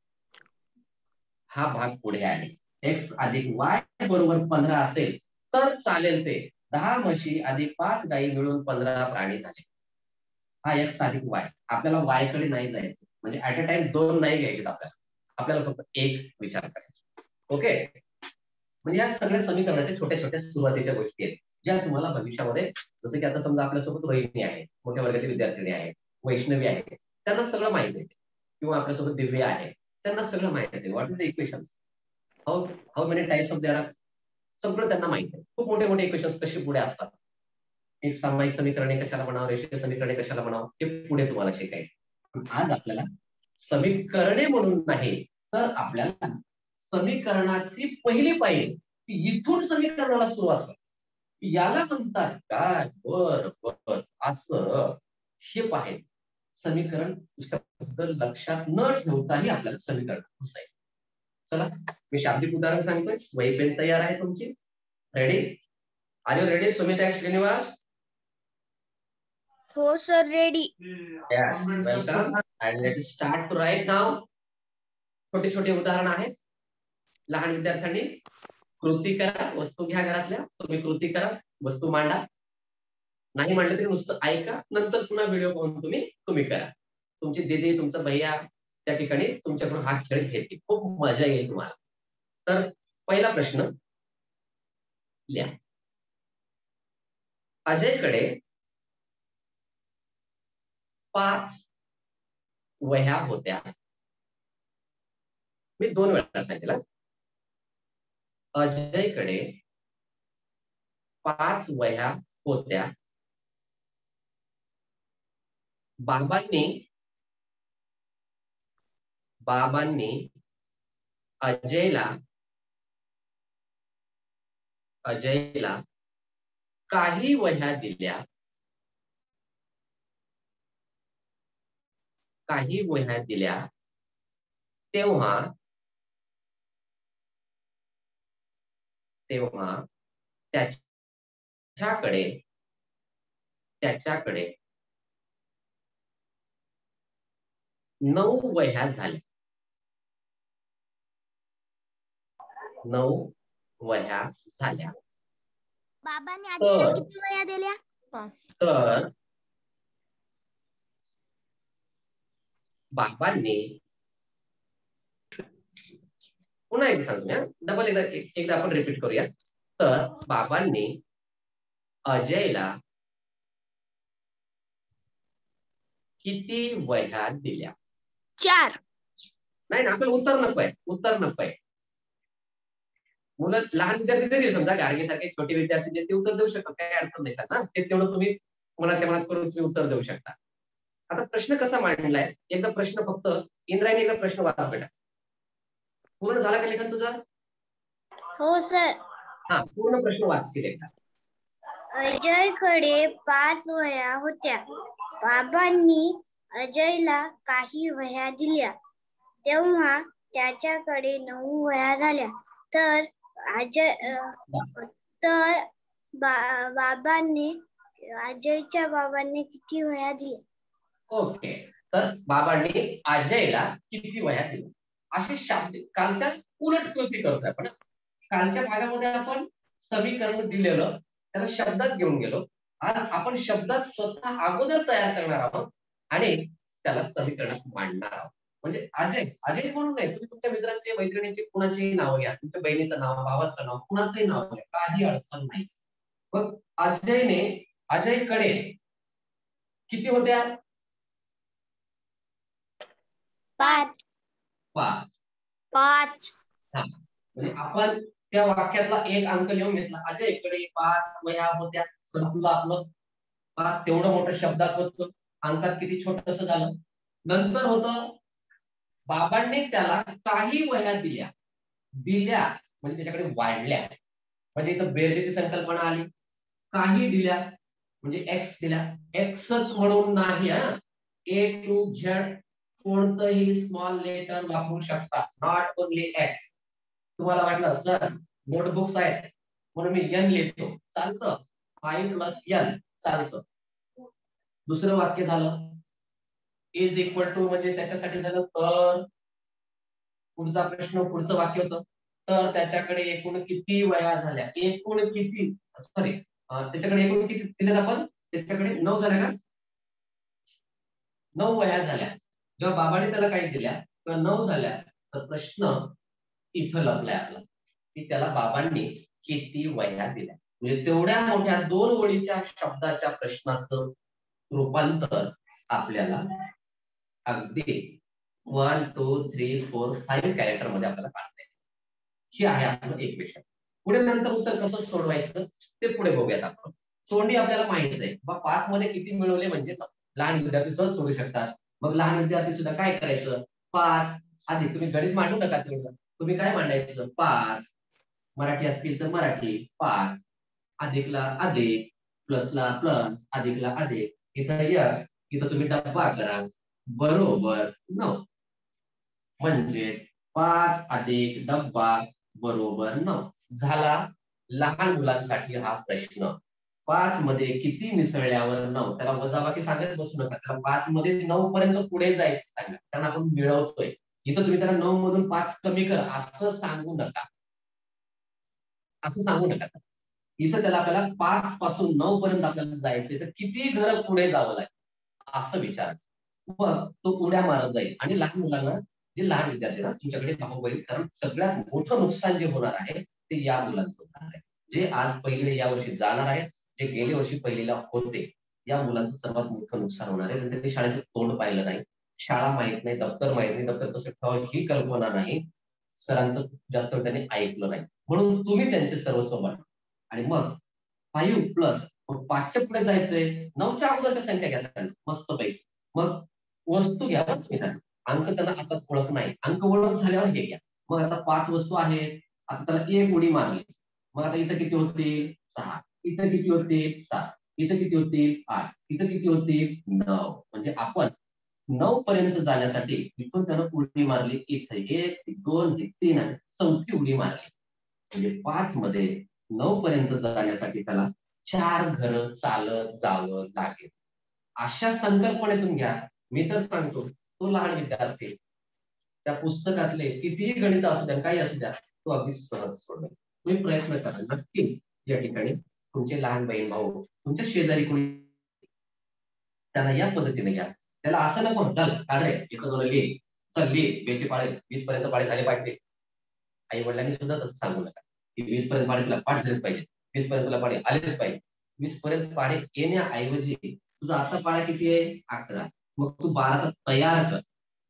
हा भाग पुढे आहे. एक्स अधिक वाय बरोबर 15 असेल तर चालेल. ते 10 म्हशी अधिक 5 गायी मिळून 15 प्राणी झाले. हा एक्स अधिक वाय. आपल्याला वाय कडे नाही जायचं, म्हणजे ऍट अ टाइम 2 नाही घ्यायचे आपल्याला फक्त एक विचार करायचा. ओके. म्हणजे या सगळ्या समीकरणाच्या छोट्या छोट्या सुरुवातीच्या गोष्टी आहेत ज्या तुम्हाला भविष्यामध्ये, जसं की आता समजा आपल्यासोबत रोहिणी आहे, मोठ्या वर्गातील विद्यार्थिनी आहे, वैष्णवी आहे, त्यांना सगळं माहित आहे, किंवा आपल्यासोबत दिव्या आहे, त्यांना सगळं माहित आहे. What is the equations, how many types of there are, सगळं त्यांना माहित आहे. खूप मोठे मोठे इक्वेशन्स कशी पुढे असतात, एक सामायिक समीकरणे कशाला म्हणावं, रेषीय समीकरणे कशाला म्हणावं, हे पुढे तुम्हाला शिकायचं. आज आपल्याला समीकरणे म्हणून नाही, तर आपल्याला समीकरणाची पहिली पायरी इथून समीकरणाला सुरुवात कर, याला म्हणतात काय, बर असं हे पाहायचं. समीकरण लक्षात न ठेवताही आपल्याला समीकरण पुसायचं. चला मी शाब्दिक उदाहरण सांगतोय. वही पेन तयार आहे तुमची, ready? Are you ready Sumita Shrinivas? हो sir, ready. Yes, welcome. And let us start to write now. छोटे छोटे उदाहरण आहेत. लहान विद्यार्थ्यांनी कृती करा, वस्तू घ्या घरातल्या, तुम्ही कृती करा, वस्तू मांडा. नाही मांडलं तरी नुसतं ऐका, नंतर पुन्हा व्हिडिओ पाहून तुम्ही करा. तुमची दीदी, तुमचा भैया त्या ठिकाणी तुमच्याकडून हा खेळ घेते, खूप मजा येईल तुम्हाला. तर पहिला प्रश्न लिहा. अजयकडे 5 वह्या होत्या. मी 2 वेळा सांगितलं. अजयकडे 5 वह्या होत्या. बाबांनी अजयला काही वह्या दिल्या. तेव्हा त्याच्याकडे 9 वह्या झाल्या. 9 वह्या झाल्या. बाबांनी आजीला किती वह्या दिल्या? 5. तर बाबांनी, पुन्हा एक सांगूया, डबल एकदा आपण रिपीट करूया. तर बाबांनी अजयला किती वह्या दिल्या? 4. नाही ना, आपल्याला उत्तर नकोय. मुलं लहान विद्यार्थी तरी समजा गार्गीसारखे छोटे विद्यार्थी जे ते उत्तर देऊ शकतात, काही अडचण नाही ना, ते तेवढं तुम्ही मनातल्या मनात करून तुम्ही उत्तर देऊ शकता. आता प्रश्न कसा मांडलाय, एकदा प्रश्न फक्त इंद्रायणी एकदा प्रश्न वाच बेटा. पूर्ण झाला का लेखन तुझं? हो सर. हा, पूर्ण प्रश्न वाचशील एकदा. अजयकडे 5 वह्या होत्या. बाबांनी अजयला काही वह्या दिल्या. तेव्हा त्याच्याकडे 9 वह्या झाल्या. तर अजयच्या बाबांनी किती वह्या दिल्या? ओके, तर बाबांनी अजयला किती वह्या दिल्या, असे शब्द कालच्या उलट कृती करतोय आपण. कालच्या भागामध्ये आपण समीकरण दिलेलं त्याला शब्दात घेऊन गेलो, आणि आपण शब्दात स्वतः अगोदर तयार करणार आहोत आणि त्याला समीकरणात मांडणार आहोत. म्हणजे अजय म्हणून नाही, तुम्ही तुमच्या मित्रांचे, मैत्रिणींचे कुणाचेही नाव घ्या, तुमच्या बहिणीचं नाव, भावाचं नाव, कुणाचंही नाव घ्या, काही अडचण नाही. मग अजयकडे किती होत्या? 5. म्हणजे आपण त्या वाक्यातला एक अंक लिहून घेतला. अजयकडे 5 वह्या होत्या, संपलं आपलं. तेवढं मोठं शब्दात होतं, अंकात किती छोटस झालं. नंतर होतं बाबांनी त्याला काही वह्या दिल्या म्हणजे त्याच्याकडे वाढल्या, म्हणजे इथं बेरजेची संकल्पना आली. काही दिल्या म्हणजे एक्स दिल्या, एक्सच म्हणून नाही, A to Z कोणतंही स्मॉल लेटर वापरू शकता, नॉट ओनली एक्स. तुम्हाला वाटलं सर नोटबुक्स आहेत म्हणून मी n लिहितो, चालतं. 5 + n चालतं. दुसरं वाक्य झालं इज इक्वल टू, म्हणजे त्याच्यासाठी झालं तर. पुढचा प्रश्न, पुढचं वाक्य होतं तर त्याच्याकडे एकूण किती वह्या झाल्या, त्याच्याकडे एकूण किती दिलेत आपण, त्याच्याकडे 9 झाल्या का? 9 वह्या झाल्या. जेव्हा बाबाने त्याला काही दिल्या तेव्हा 9 झाल्या. तर प्रश्न इथं लपलाय आपला, की त्याला बाबांनी किती वह्या दिल्या. म्हणजे तेवढ्या मोठ्या 2 ओळीच्या शब्दाच्या प्रश्नाचं रूपांतर आपल्याला अगदी 1 2 3 4 5 कॅरेक्टर मध्ये आपल्याला काढता येईल. ही आहे आपलं इक्वेशन. पुढे नंतर उत्तर कसं सोडवायचं ते पुढे बघूयात आपण. तोंडी आपल्याला माहित आहे. 5 मध्ये किती मिळवले म्हणजे लहान विद्यार्थी सहज सोडू शकतात. मग लहान विद्यार्थी सुद्धा काय करायचं, 5 आधी तुम्ही गणित मांडू नका तेवढं, तुम्ही काय मांडायचं 5, मराठी असतील तर मराठी 5, अधिकला अधिक, प्लसला प्लस, अधिकला अधिक, इथं यश, इथं तुम्ही डब्बा करा, बरोबर 9. म्हणजे 5 अधिक डब्बा बरोबर 9 झाला. लहान मुलांसाठी हा प्रश्न. 5 मध्ये किती मिसळल्यावर 9, त्याला वजाबाकी सांगत बसू नका, त्याला 5 मध्ये 9 पर्यंत पुढे जायचं सांगा, कारण आपण मिळवतोय. इथं तुम्ही त्याला 9 मधून 5 कमी कर असं सांगू नका, असं सांगू नका. इथं त्याला आपल्याला 5 पासून 9 पर्यंत आपल्याला जायचंय, तर किती घर पुढे जावं लागेल असं विचारायचं. मग तो उड्या मारत जाईल. आणि लहान मुलांना, जे लहान विद्यार्थी ना तुमच्याकडे धावू होईल, कारण सगळ्यात मोठं नुकसान जे होणार आहे ते या मुलांचं होणार आहे. जे आज पहिलीला या वर्षी जाणार आहेत, जे गेल्या वर्षी पहिलीला होते, या मुलांचं सर्वात मोठं नुकसान होणार आहे. त्यांनी शाळेचं तोंड पाहिलं नाही, शाळा माहित नाही, दप्तर माहित नाही, दप्तर कसं ठेवावं ही कल्पना नाही, सरांचं जास्त त्यांनी ऐकलं नाही, म्हणून तुम्ही त्यांचे सर्वस्व बना. आणि मग 5 प्लस 5च्या पुढे जायचंय, 9च्या अगोदरच्या संख्या घ्या त्यांना मस्त पैकी. मग वस्तू घ्या तुम्ही त्यांना, अंक त्यांना आता ओळख नाही, अंक ओळख झाल्यावर हे घ्या. मग आता 5 वस्तू आहेत, आता त्याला एक उडी मारली, मग आता इथं किती होतील 6, इथं किती होतील 7, इथं किती होतील 8, इथं किती होतील 9. म्हणजे आपण 9 पर्यंत जाण्यासाठी इथून त्यानं उडी मारली, इथं 1 2 3 आणि 4थी उडी मारली. म्हणजे 5 मध्ये 9 पर्यंत जाण्यासाठी त्याला 4 घर चालत जावं लागेल. अशा संकल्पनेतून घ्या. मी तर सांगतो, तो लहान विद्यार्थी त्या पुस्तकातले कितीही गणित असू द्या, काही असू द्या, तो अगदी सहज सोडवेल. तुम्ही प्रयत्न करा नक्की. या ठिकाणी तुमचे लहान बहीण भाऊ, तुमच्या शेजारी कोणी, त्यांना या पद्धतीने घ्या. त्याला असं नको चल अरे एका दोन लिहि, चल लिहि 2 चे पाढे 20 पर्यंत पाढे झाले पाहिजे. आई वडिलांनी सुद्धा तसं सांगू नका की 20 पर्यंत पाढे तुला पाठ झालेच पाहिजे, 20 पर्यंत तुला पाढे आलेच पाहिजे. 20 पर्यंत पाढे येण्याऐवजी तुझा आता पाढा किती आहे 11, मग तू 12चा तयार कर,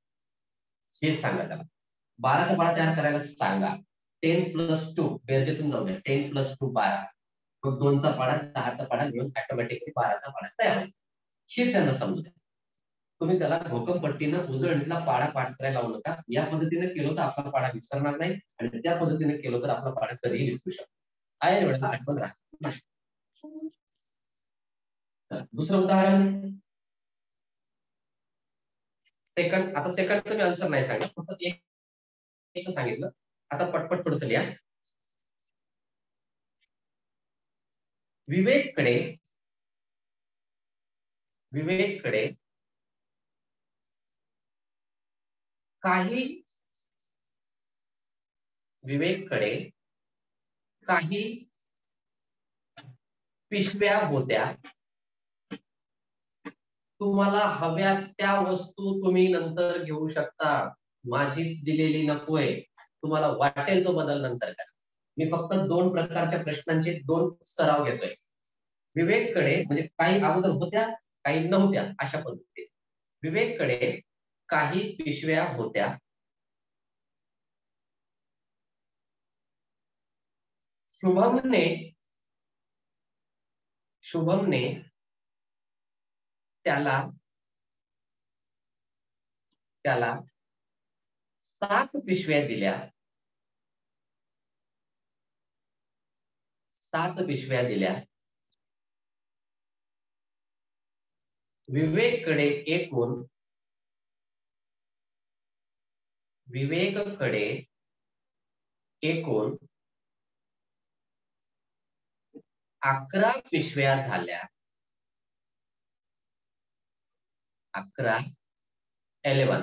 हे सांगा त्याला. 12चा पाढा तयार करायला सांगा. 10 + 2 बेरजेतून जाऊ द्या, 10 + 2 12, मग 2चा पाढा 10चा पाढा मिळून ऑटोमॅटिकली 12चा पाढा तयार होईल. हे त्यांना समजू द्या. तुम्ही त्याला घोकमपट्टीनं उजळणीतला पाढा पाठ करायला लावू नका. या पद्धतीने केलं तर आपला पाढा विसरणार नाही, आणि त्या पद्धतीने केलं तर आपला पाढा कधीही विसरू शकतो. आहे वेळेला आठवण राहा. दुसरं उदाहरण, सेकंड. आता सेकंड तुम्ही आन्सर नाही सांगा, फक्त एक सांगितलं. आता पटपट थोडंसं लिहा. विवेककडे काही पिशव्या होत्या. तुम्हाला हव्या त्या वस्तू तुम्ही नंतर घेऊ शकता, माझीच दिलेली नकोय, तुम्हाला वाटेल तो बदल नंतर करा. मी फक्त 2 प्रकारच्या प्रश्नांचे 2 सराव घेतोय. विवेककडे म्हणजे काही अगोदर होत्या, काही नव्हत्या, अशा पद्धतीने. विवेककडे काही पिशव्या होत्या. शुभमने त्याला 7 पिशव्या दिल्या. 7 पिशव्या दिल्या. विवेककडे एकूण 11 पिशव्या झाल्या. 11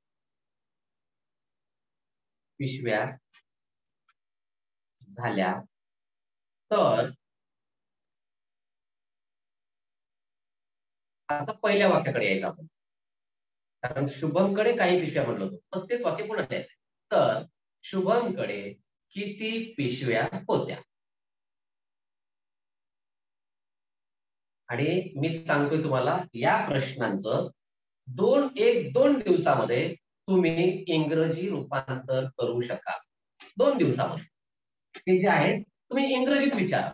पिशव्या झाल्या. तर आता पहिल्या वाक्याकडे यायचं आपण, कारण शुभमकडे काही पिशव्या म्हणलो होतो. बस तेच वाक्य पुन्हा द्यायचं. तर शुभमकडे किती पिशव्या होत्या. आणि मीच सांगतोय तुम्हाला, या प्रश्नांचं दोन दिवसामध्ये तुम्ही इंग्रजी रूपांतर करू शकाल. 2 दिवसामध्ये हे जे आहे तुम्ही इंग्रजीत विचारा.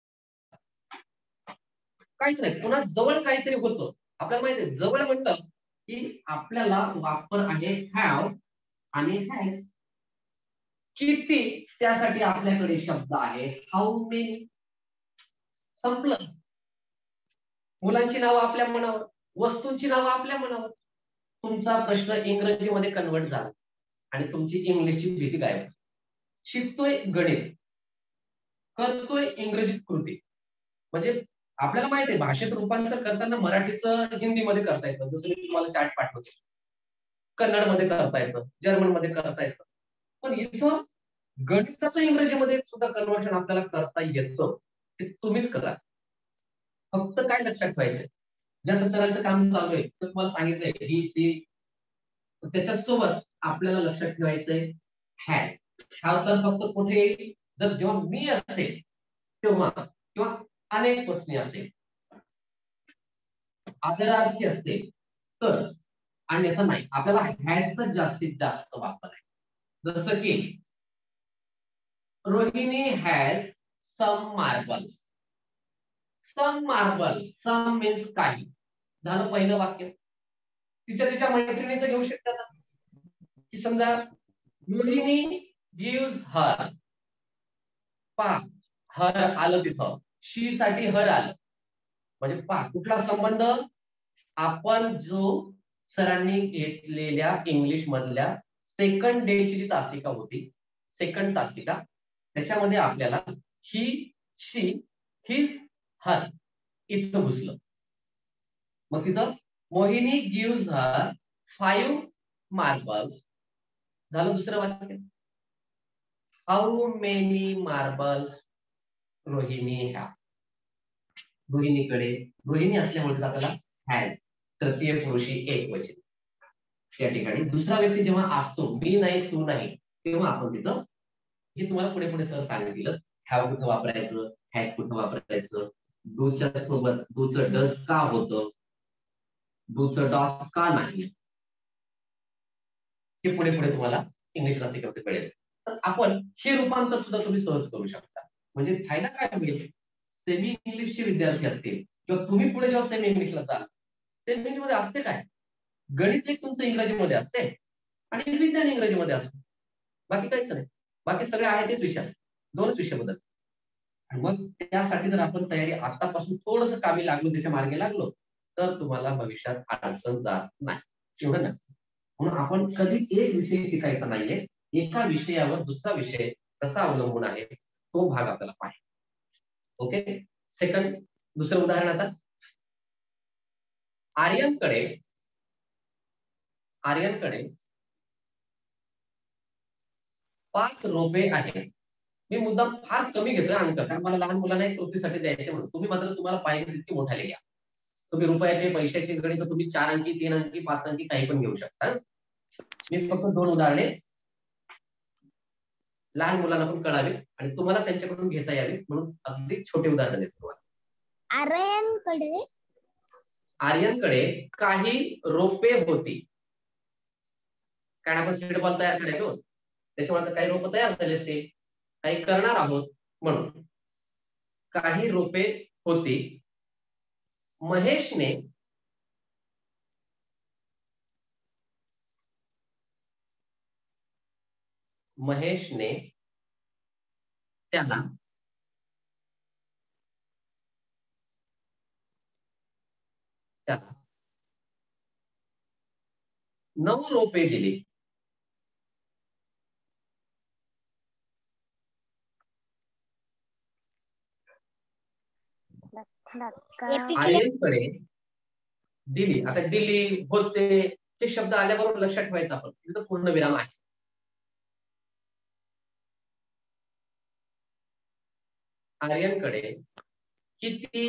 काहीच नाही, पुन्हा जवळ काहीतरी होतं. आपल्याला माहिती आहे जवळ म्हणलं की आपल्याला वापर आहे हॅव आणि हॅज. किती, त्यासाठी आपल्याकडे शब्द आहे हाऊ मेनी. संपलं. मुलांची नावं आपल्या मनावर, वस्तूंची नावं आपल्या मनावर. तुमचा प्रश्न इंग्रजीमध्ये कन्वर्ट झाला आणि तुमची इंग्लिशची भीती गायब. शिकतोय गणित, करतोय इंग्रजीत कृती. म्हणजे आपल्याला माहिती आहे भाषेत रूपांतर करताना मराठीचं हिंदीमध्ये करता येतं, जसं मी तुम्हाला चार्ट पाठवतो. कन्नडमध्ये करता येतं, जर्मनमध्ये करता येतं. पण इथं गणिताचं इंग्रजीमध्ये सुद्धा कन्व्हर्शन आपल्याला करता येतं. ते तुम्हीच करा. फक्त काय लक्षात ठेवायचंय, ज्या सरांचं काम चालू आहे तर तुम्हाला सांगितलंय ही सी, त्याच्यासोबत आपल्याला लक्षात ठेवायचंय हॅड. हा तर फक्त कुठे येईल जर जेव्हा मी असेल तेव्हा, किंवा अनेक वस्तू असतील, आदरार्थी असतील तरच, अन्यथा नाही. आपल्याला हॅजचा जास्तीत जास्त वापर आहे. जसं की Rohini has some marbles. Some marbles, some means काही. झालं पहिलं वाक्य. तिच्या मैत्रिणीचं घेऊ शकता की समजा रोहिणी गिव्स हर. पा हर आलं तिथं, शी साठी हर आलं. म्हणजे पा कुठला संबंध, आपण जो सरांनी घेतलेल्या इंग्लिश मधल्या सेकंड डेची जी तासिका होती, सेकंड तासिका, त्याच्यामध्ये आपल्याला ही, शी, हिज, हर इथं घुसलं. मग तिथं मोहिनी गिव्स हर 5 मार्बल्स. झालं दुसरं वाक्य. How many marbles Rohini have. रोहिणीकडे, रोहिणी असल्यामुळे आपल्याला हॅज, तृतीय पुरुषी एकवचन. त्या ठिकाणी दुसरा व्यक्ती जेव्हा असतो, मी नाही तू नाही, तेव्हा आपण तिथं, हे तुम्हाला पुढे पुढे सर सांगितलं, हॅव कुठं वापरायचं, हॅज कुठं वापरायचं, डूच्या सोबत डूचं डस का होतं, डूचं डॉस का नाही, हे पुढे पुढे तुम्हाला इंग्लिशला शिकवते कळेल. तर आपण हे रूपांतर सुद्धा तुम्ही सहज करू शकता. म्हणजे फायदा काय होईल, सेमी इंग्लिशचे विद्यार्थी असतील किंवा तुम्ही पुढे जेव्हा सेमी इंग्लिशला जाल, सेमी इंग्लिश मध्ये असते काय, गणित एक तुमचं इंग्रजीमध्ये असते आणि विज्ञान इंग्रजीमध्ये असते. बाकी काहीच नाही, बाकी सगळे आहे तेच विषय असते, 2च विषय बदलतात. आणि मग त्यासाठी जर आपण तयारी आतापासून थोडंसं कामी लागलो, त्याच्या मार्गे लागलो, तर तुम्हाला भविष्यात अडचण जात नाही. किंवा ना, म्हणून आपण कधी एक विषय शिकायचा नाहीये, एका विषयावर दुसरा विषय कसा अवलंबून आहे तो भाग आपल्याला पाहिजे. ओके. सेकंड, दुसरं उदाहरण आता. आर्यनकडे 5 रोपे आहेत. मी मुद्दाम फार कमी घेतोय अंक, कारण मला लहान मुलांना एक कृतीसाठी द्यायचे म्हणून. तुम्ही मात्र तुम्हाला पाहिजे तितकी मोठाले घ्या. तुम्ही रुपयाचे, पैशाचे गणित तुम्ही 4 अंकी, 3 अंकी, 5 अंकी काही पण घेऊ शकता. मी फक्त 2 उदाहरणे लहान मुलांना पण कळावे आणि तुम्हाला त्यांच्याकडून घेता यावे म्हणून अगदी छोटे उदाहरण देतो तुम्हाला. आर्यनकडे काही रोपे होती. कारण आपण सीड बॉल तयार करायचो, त्याच्यामुळे काही रोप तयार झाले असते, काही करणार आहोत म्हणून. काही रोपे होती. महेशने त्याला 9 रोपे दिली. आर्यनकडे दिली, आता दिली, होते, हे शब्द आल्याबरोबर लक्षात ठेवायचं आपण, तिथं पूर्ण विराम आहे. आर्यनकडे किती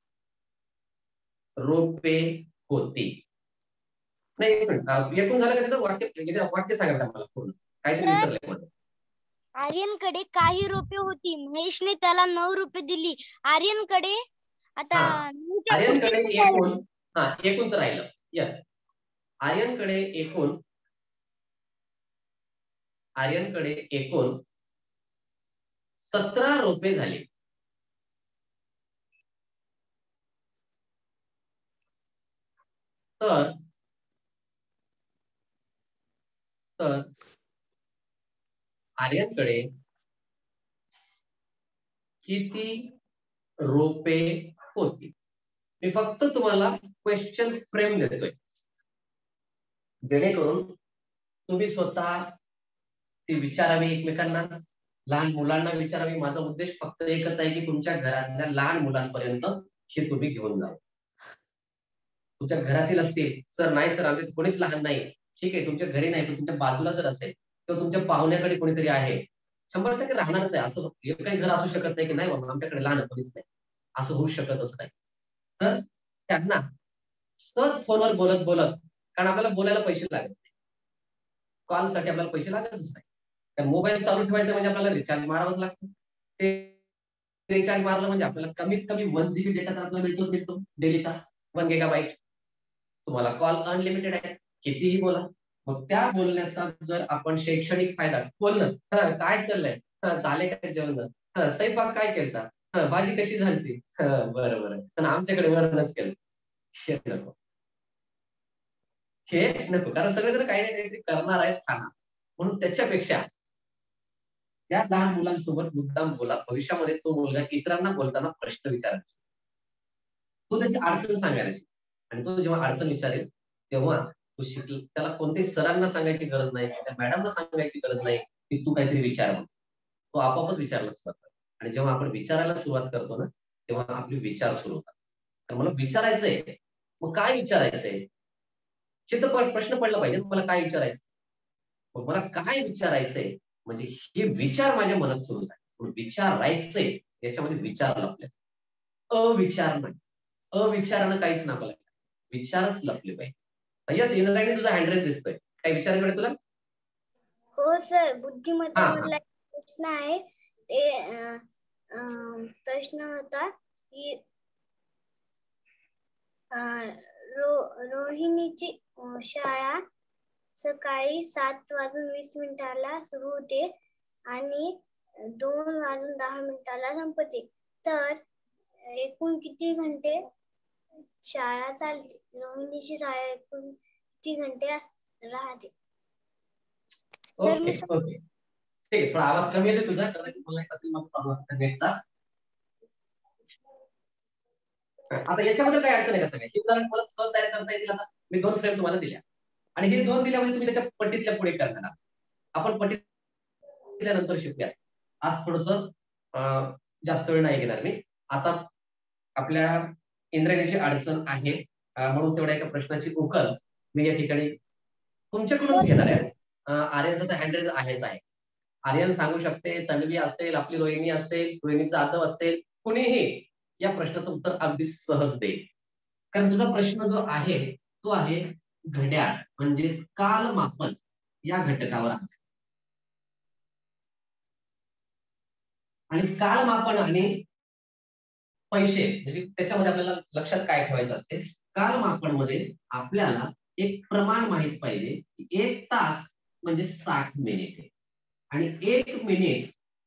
रोपे होती. नाही, एकूण झालं का तिथं वाक्य सांगायला मला पूर्ण, काहीतरी विसरलंय मला. आर्यनकडे काही रोपे होती. महेशने त्याला 9 रोपे दिली. आर्यनकडे आता आर्यनकडे एकूणच राहिलं. यस, आर्यनकडे एकूण 17 रोपे झाली. तर आर्यनकडे किती रोपे होती? मी फक्त तुम्हाला क्वेश्चन फ्रेम देतोय, जेणेकरून तुम्ही स्वतः ती विचारावी एकमेकांना, लहान मुलांना विचारावी. माझा उद्देश फक्त एकच आहे की तुमच्या घरातल्या लहान मुलांपर्यंत हे तुम्ही घेऊन जावं. तुमच्या घरातील असतील, सर नाही सर आमच्या कोणीच लहान नाही, ठीक आहे, तुमच्या घरी नाही पण तुमच्या बाजूला जर असेल किंवा तुमच्या पाहुण्याकडे कोणीतरी आहे, 100% राहणारच आहे. असं काही घर असू शकत नाही की नाही बाबा आमच्याकडे लहान कोणीच नाही, असं होऊ शकतच नाही. तर त्यांना सहज फोनवर बोलत, कारण आपल्याला बोलायला पैसे लागत नाही, कॉलसाठी आपल्याला पैसे लागतच नाही. तर मोबाईल चालू ठेवायचा म्हणजे आपल्याला रिचार्ज मारावंच लागतं. ते रिचार्ज मारलं म्हणजे आपल्याला कमीत कमी 1 GB डेटा तर आपल्याला मिळतो डेलीचा, 1 GB. तुम्हाला कॉल अनलिमिटेड आहे, कितीही बोला. मग त्या बोलण्याचा जर आपण शैक्षणिक फायदा, बोलणं, काय चाललंय, झाले काय जेवण, स्वयंपाक काय केलता, भाजी कशी झाली, बरं पण आमच्याकडे वरणच केलं, हे नको, कारण सगळेजण काही ना काहीतरी करणार आहेत खाणार. म्हणून त्याच्यापेक्षा त्या लहान मुलांसोबत मुद्दाम बोला. भविष्यामध्ये तो मुलगा इतरांना बोलताना प्रश्न विचारायचा, तो त्याची अडचण सांगायची, आणि तो जेव्हा अडचण विचारेल तेव्हा तो शिकल. त्याला कोणत्याही सरांना सांगायची गरज नाही, त्या मॅडमना सांगायची गरज नाही की तू काहीतरी विचार म्हणून. तो आपोआपच विचारायला सुरुवात करतो. आणि जेव्हा आपण विचारायला सुरुवात करतो ना, तेव्हा आपले विचार सुरू होतात. तर मला विचारायचंय, मग काय विचारायचंय हे तर प्रश्न पडला पाहिजे. मला काय विचारायचं, मग मला काय विचारायचंय, म्हणजे हे विचार माझ्या मनात सुरू झाले. विचारायचंय याच्यामध्ये विचार लपले, अविचार नाही. अविचारानं काहीच ना, आपल्याला विचारच लपले पाहिजे. यस, इंद्रायणी तुझा हँडरेस दिसतोय, काय विचारायचं तुला? हो सर, बुद्धिमत्ता हा. मधला एक प्रश्न आहे. ते प्रश्न होता की रोहिणीची शाळा सकाळी 7:20 सुरू होते आणि 2:10 संपते. तर एकूण किती घंटे शाळा चालते? रोहिणीची शाळा एकूण किती घंटे राहते? ओके, ठीक आहे. थोडा आवाज कमी येते तुझा, कदाचित मला प्रॉब्लेम नेटचा. आता याच्यामध्ये काय अडचण आहे का सगळ्या, उदाहरण मला सहज तयार करता येतील. आता मी 2 फ्रेम तुम्हाला दिल्या, आणि हे 2 दिल्यामुळे तुम्ही त्याच्या पट्टीतल्या पुढे करणार. आपण पट्टी दिल्यानंतर शिकूया. आज थोडस जास्त वेळ नाही घेणार मी. आता आपल्या इंद्रायणीची अडचण आहे, म्हणून तेवढ्या एका प्रश्नाची उकल मी या ठिकाणी तुमच्याकडूनच घेणार आहे. आर्यनचं तर हँडरेज आहेच आहे. आर्यन सांगू शकते, तन्वी असेल, आपली रोहिणी असेल, रोहिणीचा जाधव असेल, कुणीही या प्रश्नाचं उत्तर अगदी सहज देईल. कारण तुझा प्रश्न जो आहे तो आहे घड्याळ म्हणजेच कालमापन या घटकावर आहे. आणि कालमापन आणि पैसे म्हणजे त्याच्यामध्ये आपल्याला लक्षात काय ठेवायचं असते, कालमापन मध्ये आपल्याला एक प्रमाण माहित पाहिजे की 1 तास म्हणजे 60 मिनिटे आणि 1 मिनिट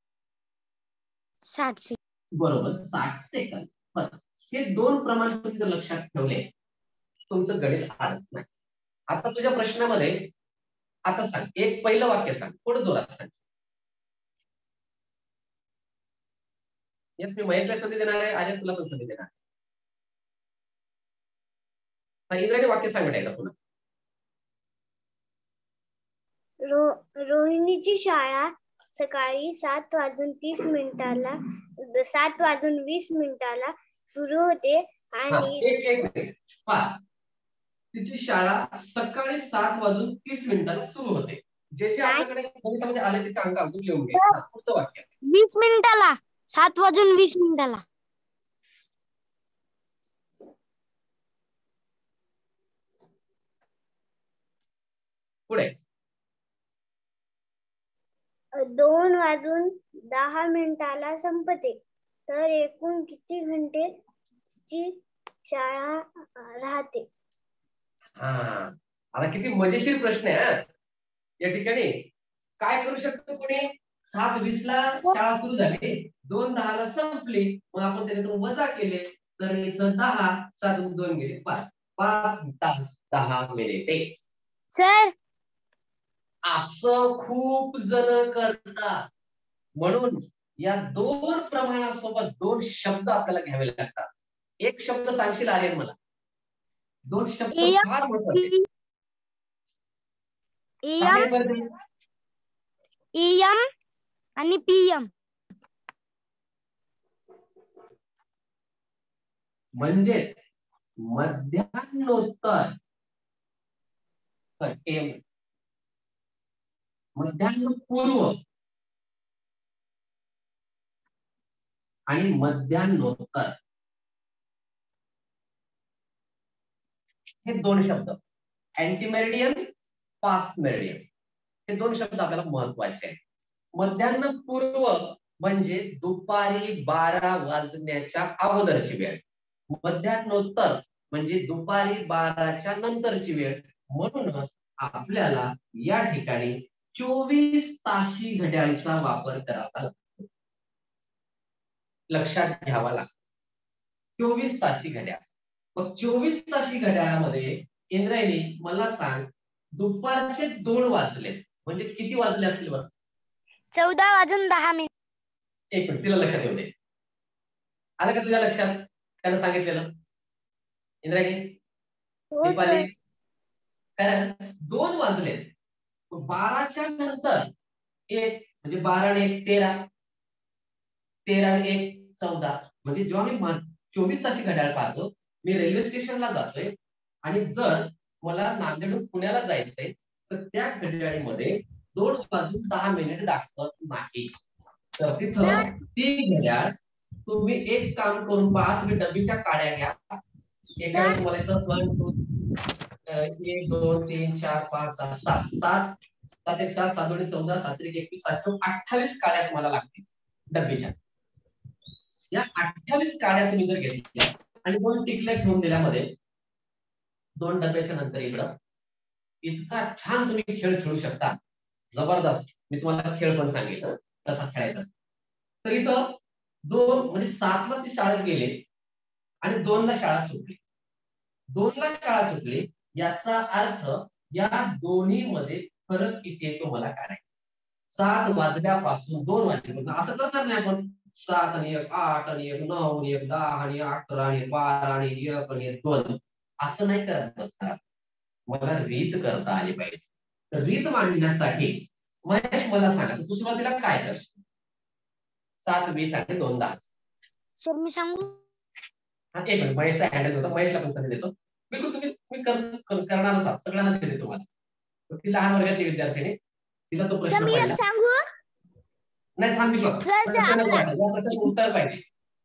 60 सेकंद बरोबर 60 सेकंद. बस हे 2 प्रमाण तुम्ही जर लक्षात ठेवले, तुमचं गणित अडत नाही. आता तुझ्या प्रश्नामध्ये आता सांग, एक पहिलं वाक्य सांग, थोडं जोरात सांग. येस, मी महेशला संधी देणार आहे, आर्यन तुला पण संधी देणार आहे. इंद्रायणी वाक्य सांग बेटा पुन्हा. रोहिणीची शाळा सकाळी 7:20 सुरू होते आणि एक मिनिट. तिची शाळा सकाळी 7:30 सुरू होते. जे जे आपल्याकडे गणितामध्ये आले त्याचे अंक अजून लिहून घे. पुढचं वाक्य 20 मिनिटाला, 7:20 पुढे 2:10 संपते. तर एकूण किती घंटे ची शाळा राहते? हा, आता किती मजेशीर प्रश्न आहे हा. या ठिकाणी काय करू शकतो कोणी? 7:20 ला शाळा सुरू झाली, 2:10 ला संपली, मग आपण त्याच्यातून वजा केले तर इथं 10, 7 2 गेले 5, 5 तास 10 मिनिटे. सर असं खूप जण करतात. म्हणून या 2 प्रमाणासोबत 2 शब्द आपल्याला घ्यावे लागतात. एक शब्द सांगशील आर्यन मला? 2 शब्द AM फार महत्वाचे. काय आहे बरं ते? AM आणि PM. म्हणजेच मध्यान्होत्तर, मध्यान्ह पूर्व आणि मध्यान्होत्तर हे 2 शब्द. अँटीमेरिडियन, पास्ट मेरिडियन, हे 2 शब्द आपल्याला महत्वाचे आहेत. मध्यान्ह पूर्व म्हणजे दुपारी 12 वाजण्याच्या अगोदरची वेळ. मध्यान्होत्तर म्हणजे दुपारी 12च्या नंतरची वेळ. म्हणूनच आपल्याला या ठिकाणी 24 ताशी घड्याळीचा वापर करावा लागतो. लक्षात घ्यावा लागतो 24 ताशी घड्याळ. मग 24 ताशी घड्याळामध्ये इंद्रायणी मला सांग, दुपारचे 2 वाजले म्हणजे किती वाजले असतील बरं? 14:10. एक मिनिट, तिला लक्षात येऊ दे. आलं का तुझ्या लक्षात त्यानं सांगितलेलं? इंद्रायणी, हो सर. दीपाली, कारण 2 वाजले, 12च्या नंतर 1 म्हणजे 12 आणि 1 13, 13 आणि 1 14. म्हणजे जेव्हा मी 24 ताशी घड्याळ पाहतो, मी रेल्वे स्टेशनला जातोय आणि जर मला नांदेडहून पुण्याला जायचंय तर त्या घड्याळीमध्ये 2:10 दाखवत नाही. तर तिथं ती घड्याळ तुम्ही एक काम करून पहा, तुम्ही डब्बीच्या काड्या घ्या. एका तुम्हाला इथं 1 2 3 4 5 6 7 7 7 1 7 7 2 14 7 1 21 7 28 काड्या तुम्हाला लागतील डब्बीच्या. या 28 काड्या तुम्ही जर घेतल्या आणि 2 टिकल्या ठेवून दिल्यामध्ये 2 डब्याच्या नंतर इकडं इतका छान तुम्ही खेळ खेळू शकता. जबरदस्त. मी तुम्हाला खेळ पण सांगितलं कसा खेळायचा. तर इथं 2 म्हणजे 7 ला ती शाळेत गेले आणि 2 ला शाळा सुटली. 2 ला शाळा सुटली याचा अर्थ या दोन्ही मध्ये फरक किती आहे तो मला काढायचा. 7 वाजल्यापासून 2 वाजेपर्यंत असं करणार नाही आपण 7 आणि 1 8 आणि 1 9 आणि 1 10 आणि 11 आणि 12 आणि 1 आणि 2 असं नाही करत बसणार. मला रीत करता आली पाहिजे. तर रीत मांडण्यासाठी महेश मला सांगा, तू सुरुवातीला काय करशील? 7 20 आणि 2 10. सर मी सांगू? एक मिनिट, महेशचा हँडल होता, महेशला पण संधी देतो. बिलकुल तुम्ही करणारच आहात, सगळ्यांना देते तुम्हाला. ती लहान वर्गातली विद्यार्थिनी, तिला तो प्रश्न पडला. सांगू? नाही थांब, उत्तर पाहिजे.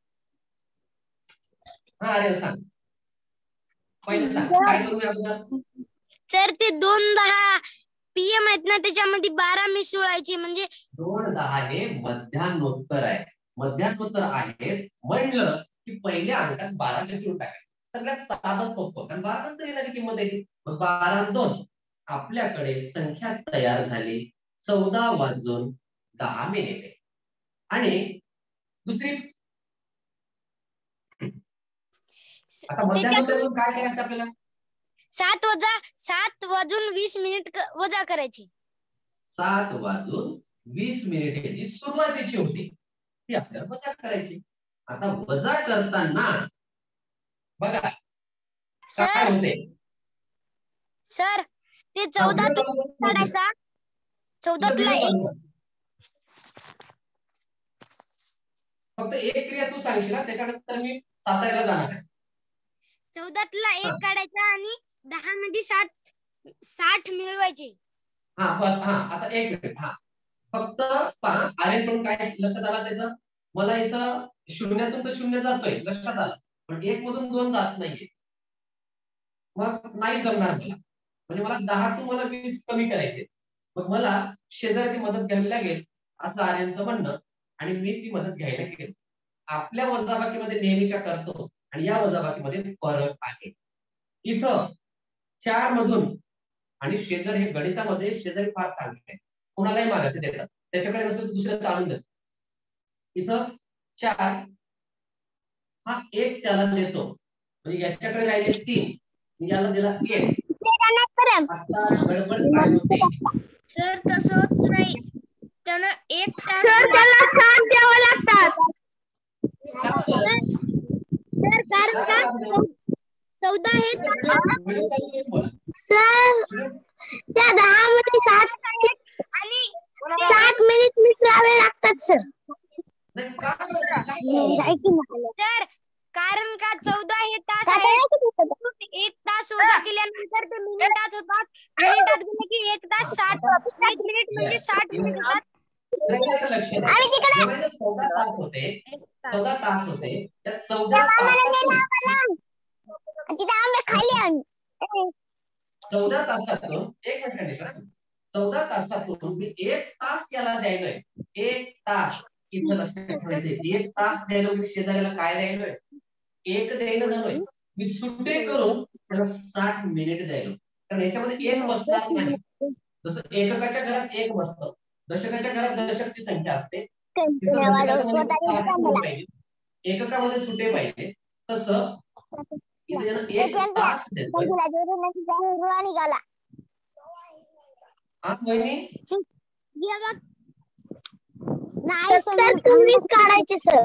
हा अरे सांग, पहिले सांग काय करू अगोदर. सर ते 2:10 PM आहेत ना, त्याच्यामध्ये 12 मिसळायची म्हणजे 2:10 हे मध्यान्होत्तर आहे. मध्यान्होत्तर आहेत म्हणलं की पहिल्या अंकात 12 मिसळून टाकायचं. सगळ्यात साधं सोपं, कारण 12 नंतर येणारी किंमत आहे. मग 12 आणि 2 आपल्याकडे संख्या तयार झाली 14 वाजून 10 मिनिटे. आणि दुसरी आता मध्यान्होत्तर काय करायचं आपल्याला? 7 वाजून 20 मिनिट वजा करायची. 7 वाजून 20 मिनिटे जी सुरुवातीची होती ती आपल्याला वजा करायची. आता वजा करताना बघा काय होते. सर ते 14 काढायचा. 14 फक्त एक क्रिया तू सांगशील, त्याच्यानंतर मी साताऱ्याला जाणार आहे. 14 1 काढायचा आणि 10 मध्ये 60 मिळवायचे. हा बस. हा आता एक मिनिट. हा फक्त पहा, आर्यन पण काय लक्षात आला त्याचं, मला इथं शून्यातून तर 0 जातोय लक्षात आलं, पण 1 मधून 2 जात नाहीये. मग नाही जमणार मला, म्हणजे मला 10 तून मला 20 कमी करायचे. मग मला शेजारची मदत घ्यावी लागेल असं आर्यनचं म्हणणं, आणि मी ती मदत घ्यायला गेलो. आपल्या वजाबाकीमध्ये नेहमीच्या करतो आणि या वजाबाकीमध्ये फरक आहे. इथं 4 मधून आणि शेजार हे गणितामध्ये शेजारी फार चांगले आहे, कोणालाही मागायचे देतात, त्याच्याकडे नसलं तर दुसऱ्या चालून देतात. इथं 4 हा 1 त्याला देतो, म्हणजे याच्याकडे राहिले 3, याला दिला 1. आता गडबड काय होते सर तसं होत नाही, त्यानं 1 तास सर त्याला 7 द्यावं लागतात. सर कारण का 14 हे सर त्या 10 मध्ये 7 मिनिट मिसळावे लागतात सर. सर कारण का 14 हे तास आहे, 1 तास वजा केल्यानंतर ते मिनिटात होतात, मिनिटात गेले की 1 तास 1 मिनिट म्हणजे 60 मिनिट होतात. जेव्हा 14 तास होते, 14 तास होते, त्या 14 तासातून 14 तासातून 1 मिनिट कंडिशन, 14 तासातून मी 1 तास याला द्यायलोय, 1 तास. इथं लक्षात ठेवायचंय, 1 तास द्यायलो मी शेजाऱ्याला, काय द्यायलोय, 1 द्यायला झालोय, मी सुटे करून त्याला 60 मिनिट द्यायलो, कारण याच्यामध्ये 1 बसणार नाही. जसं एककाच्या घरात 1 बसतं, दशकाच्या घरात दशकची संख्या असते, एककामध्ये सुटे पाहिजे, तसं इथे ज्यानं 1 तास देतोय. काढायचे सर.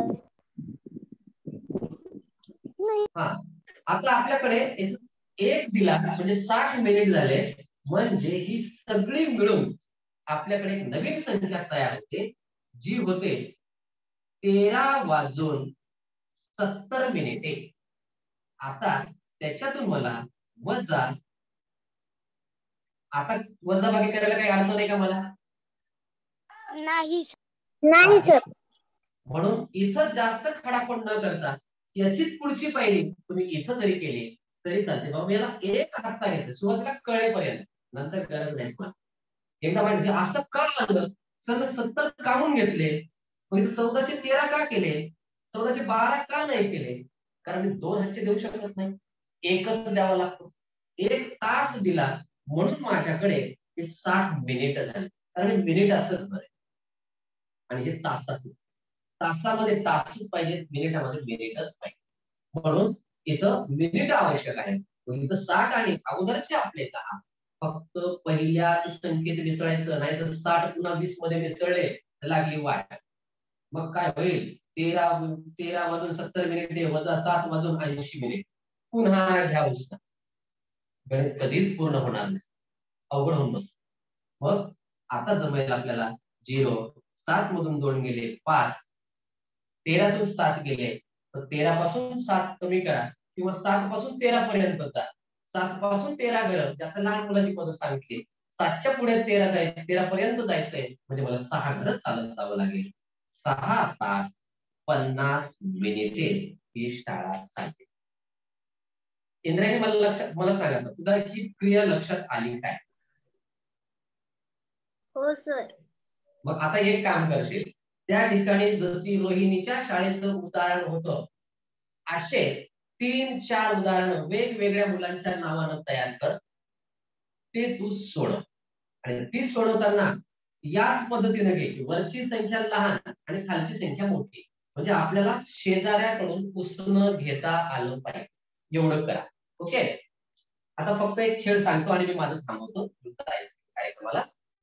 हा, आता आपल्याकडे 1 दिला म्हणजे 60 मिनिट झाले, म्हणजे ही सगळी मिळून आपल्याकडे एक नवीन संख्या तयार होते, जी होते 13 वाजून 70 मिनिटे. आता त्याच्यातून मला वजाबाकी करायला काही अडचण आहे का मला? नाही सर. म्हणून इथं जास्त खडापड न करता याचीच पुढची पायरी तुम्ही इथं जरी केली तरी चालते. बाबा याला 1 हातचा घ्यायचा सुरुवातीला कळेपर्यंत, नंतर गरज नाही मला. एकदा माहिती असं का आलं, सर 70 काढून घेतले, मग इथं 14चे 13 का केले, 14चे 12 का नाही केले? कारण मी 2 हातचे देऊ शकत नाही, 1च द्यावा लागतो. 1 तास दिला म्हणून माझ्याकडे हे 60 मिनिट झाले, कारण मिनिटाचंच बरं आणि हे तासाचं. तासामध्ये तासच पाहिजे, मिनिटामध्ये मिनिटच पाहिजे, म्हणून इथं मिनिट आवश्यक आहे. इथं 60 आणि अगोदरचे आपले 10 फक्त पहिल्याच संख्येत मिसळायचं, नाही तर 60 पुन्हा 20 मध्ये मिसळले तर लागली वाट. मग काय होईल, 13 वाजून 70 मिनिटे वजा 7 वाजून 80 मिनिट, पुन्हा घ्या उचला. गणित कधीच पूर्ण होणार नाही, अवघड होऊन बस. मग आता जमेल आपल्याला 0, 7 मधून 2 गेले 5, 13 तून 7 गेले तर 13 पासून 7 कमी करा, किंवा 7 पासून 13 पर्यंत जा. 7 पासून 13 घर, जास्त लहान मुलाची पद्धत सांगितली, 7च्या पुढे 13 जायचं, 13 पर्यंत जायचंय, म्हणजे मला 6 घर चालत जावं लागेल. 6 तास 50 मिनिटे ही शाळा चालते. इंद्रायणी मला सांगा, तुला ही क्रिया लक्षात आली काय? हो सर. मग आता एक काम करशील, त्या ठिकाणी जशी रोहिणीच्या शाळेचं उदाहरण होतं, असे 3-4 उदाहरणं वेगवेगळ्या मुलांच्या नावानं तयार कर, ते तू सोडव. आणि ती सोडवताना याच पद्धतीने घे, वरची संख्या लहान आणि खालची संख्या मोठी, म्हणजे आपल्याला शेजाऱ्याकडून पुसणं घेता आलं पाहिजे, एवढं करा. ओके, आता फक्त एक खेळ सांगतो आणि मी माझं थांबवतो कार्यक्रमाला.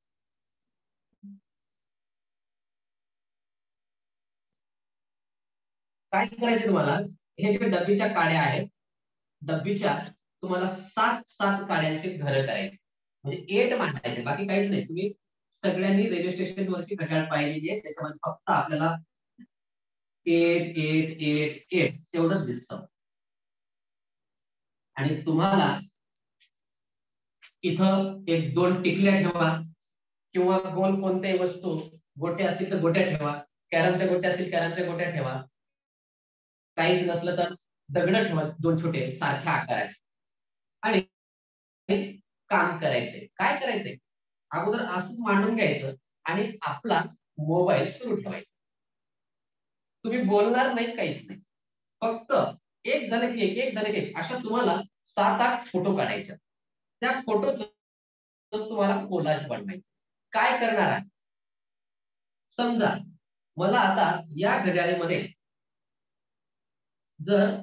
काय करायचे तुम्हाला, हे जे डब्बीच्या काड्या आहेत, डब्बीच्या तुम्हाला 7 काड्यांचे घर करायचे, म्हणजे 8 मांडायचे, बाकी काहीच नाही. तुम्ही सगळ्यांनी रेल्वे स्टेशन वरची घड्याळ पाहिलेली आहे, त्याच्यामध्ये फक्त आपल्याला 8 8 8 8 तेवढंच दिसतं. आणि तुम्हाला इथं 1-2 टिकल्या ठेवा, किंवा गोल कोणत्याही वस्तू, गोट्या असतील तर गोट्या ठेवा, कॅरमच्या गोट्या असतील कॅरमच्या गोट्या ठेवा, काहीच नसलं तर दगड ठेवा 2 छोटे सारख्या आकाराचे, आणि काम करायचंय. काय करायचंय, अगोदर असंच मांडून घ्यायचं आणि आपला मोबाईल सुरू ठेवायचा. तुम्ही बोलणार नाही, काहीच नाही, फक्त एक झालं की एक झालं की एक, अशा तुम्हाला 7-8 फोटो काढायचे. त्या फोटोचं तुम्हाला कोलाज बनवायचं. काय करणार आहे, समजा मला आता या घड्याळीमध्ये जर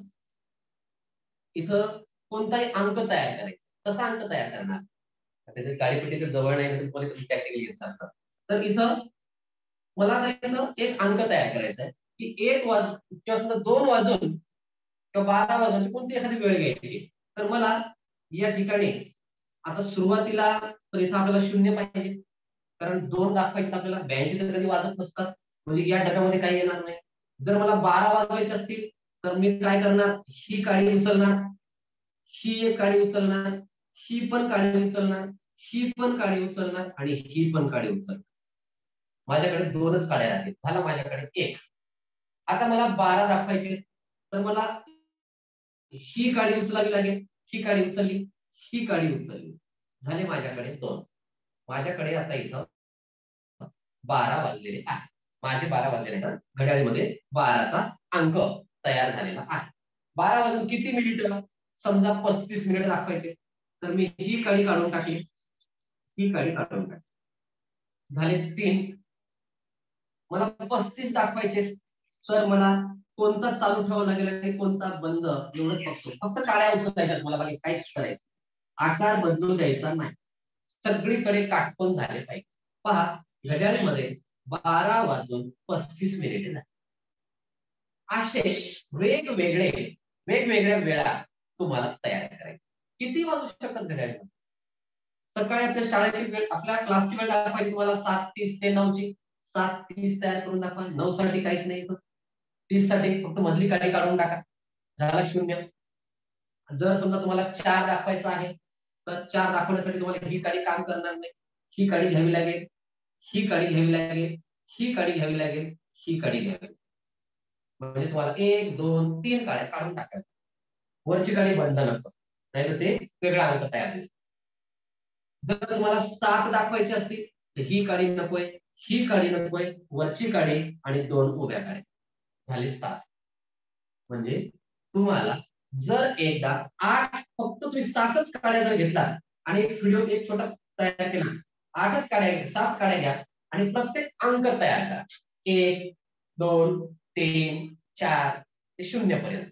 इथं कोणताही अंक तयार करायचा, कसा अंक तयार करणार, त्याच्या गाडीपेटीच्या जवळ नाही प्रॅक्टिकली घेतला असतात. तर इथं मला इथं एक अंक तयार करायचा आहे की 1 वाजून किंवा 2 वाजून किंवा 12 वाजून कोणती एखादी वेळ घ्यायची. तर मला या ठिकाणी आता सुरुवातीला तर इथं आपल्याला 0 पाहिजे, कारण 2 दाखवायचे आपल्याला, 82 तर कधी वाजत नसतात, म्हणजे या डब्यामध्ये काही येणार नाही. जर मला 12 वाजवायचे असतील तर मी काय करणार, ही काडी उचलणार, ही एक काडी उचलणार, ही पण काडी उचलणार, ही पण काडी उचलणार आणि ही पण काडी उचलणार. माझ्याकडे 2च काड्या आहेत, झाला माझ्याकडे 1. आता मला 12 दाखवायचे तर मला ही काडी उचलावी लागेल, ही काडी उचलली, ही काडी उचलली, झाले माझ्याकडे 2. माझ्याकडे आता इथं 12 वाजलेले आहे. माझे 12 वाजलेले आहेत, घड्याळीमध्ये 12चा अंक तयार झालेला आहे. 12 वाजून किती मिनिट, समजा 35 मिनिट दाखवायचे, तर मी ही काडी काढून टाकली, ही काडी काढून टाकली, झाले 3. मला 35 दाखवायचे, तर मला कोणता चालू ठेवावा लागेल आणि कोणता बंद, एवढंच फक्त काड्या उचलायच्यात मला, बाकी काहीच करायचं, आकार बदलू द्यायचा नाही, सगळीकडे काटकोन झाले पाहिजे. पहा, घड्याळीमध्ये 12 वाजून 35 मिनिटे झाले. असे वेगवेगळ्या वेळा तुम्हाला तयार करायचे. किती वाजू शकतात घड्याळीमध्ये? सकाळी आपल्या शाळेची वेळ, आपल्या क्लासची वेळ दाखवायची तुम्हाला 7:30 ते 9ची, 7:30 तयार करून दाखवा. 9 साठी काहीच नाही, 30 साठी फक्त मधली काडी काढून टाका, झाला 0. जर समजा तुम्हाला 4 दाखवायचं आहे तर 4 दाखवण्यासाठी तुम्हाला ही काडी काम करणार नाही, ही काडी घ्यावी लागेल, ही काडी घ्यावी लागेल, ही काडी घ्यावी लागेल, ही काडी घ्यावी लागेल, म्हणजे तुम्हाला 1 2 3 काड्या काढून टाकायच्या. वरची काडी बंद नको, नाही तर ते वेगळा अंक तयार दिसतो. जर तुम्हाला 7 दाखवायची असतील तर ही काडी नकोय, ही काडी नकोय, वरची काडी आणि 2 उभ्या काड्या, झाली 7. म्हणजे तुम्हाला जर एकदा 8 फक्त तुम्ही 7च काड्या जर घेतला आणि एक व्हिडिओ एक छोटा तयार केला, 8च काड्या, 7 काड्या घ्या आणि प्रत्येक अंक तयार करा, 1 2 3 4 ते 0 पर्यंत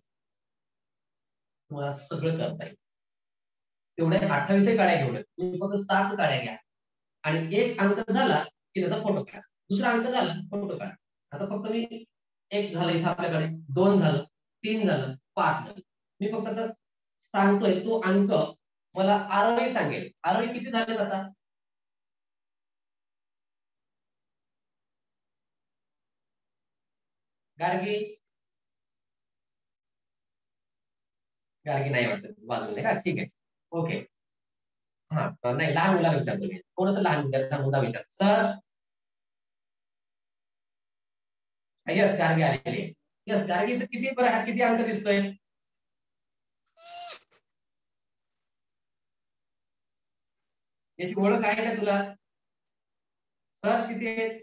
तुम्हाला सगळं करता येईल. तेवढ्या 28 काड्या घेऊन तुम्ही फक्त 7 काड्या घ्या आणि एक अंक झाला की त्याचा फोटो काढा, दुसरा अंक झाला फोटो काढा. आता फक्त मी 1 झालं इथं आपल्याकडे, 2 झालं, 3 झालं, 5 झालं, मी फक्त आता सांगतोय तो अंक मला आरोही सांगेल. आरोही किती झाले आता? गार्गी नाही वाटत, बाजूला का, ठीक आहे, ओके. हा नाही, लहान मुलाला विचारतो मी, थोडस लहान मुद्दा विचार. सर, यस गार्गी आलेली, यस गार्गी, किती बरं, किती अंक दिसतोय? याची ओळख आहे का तुला? सर किती आहेत?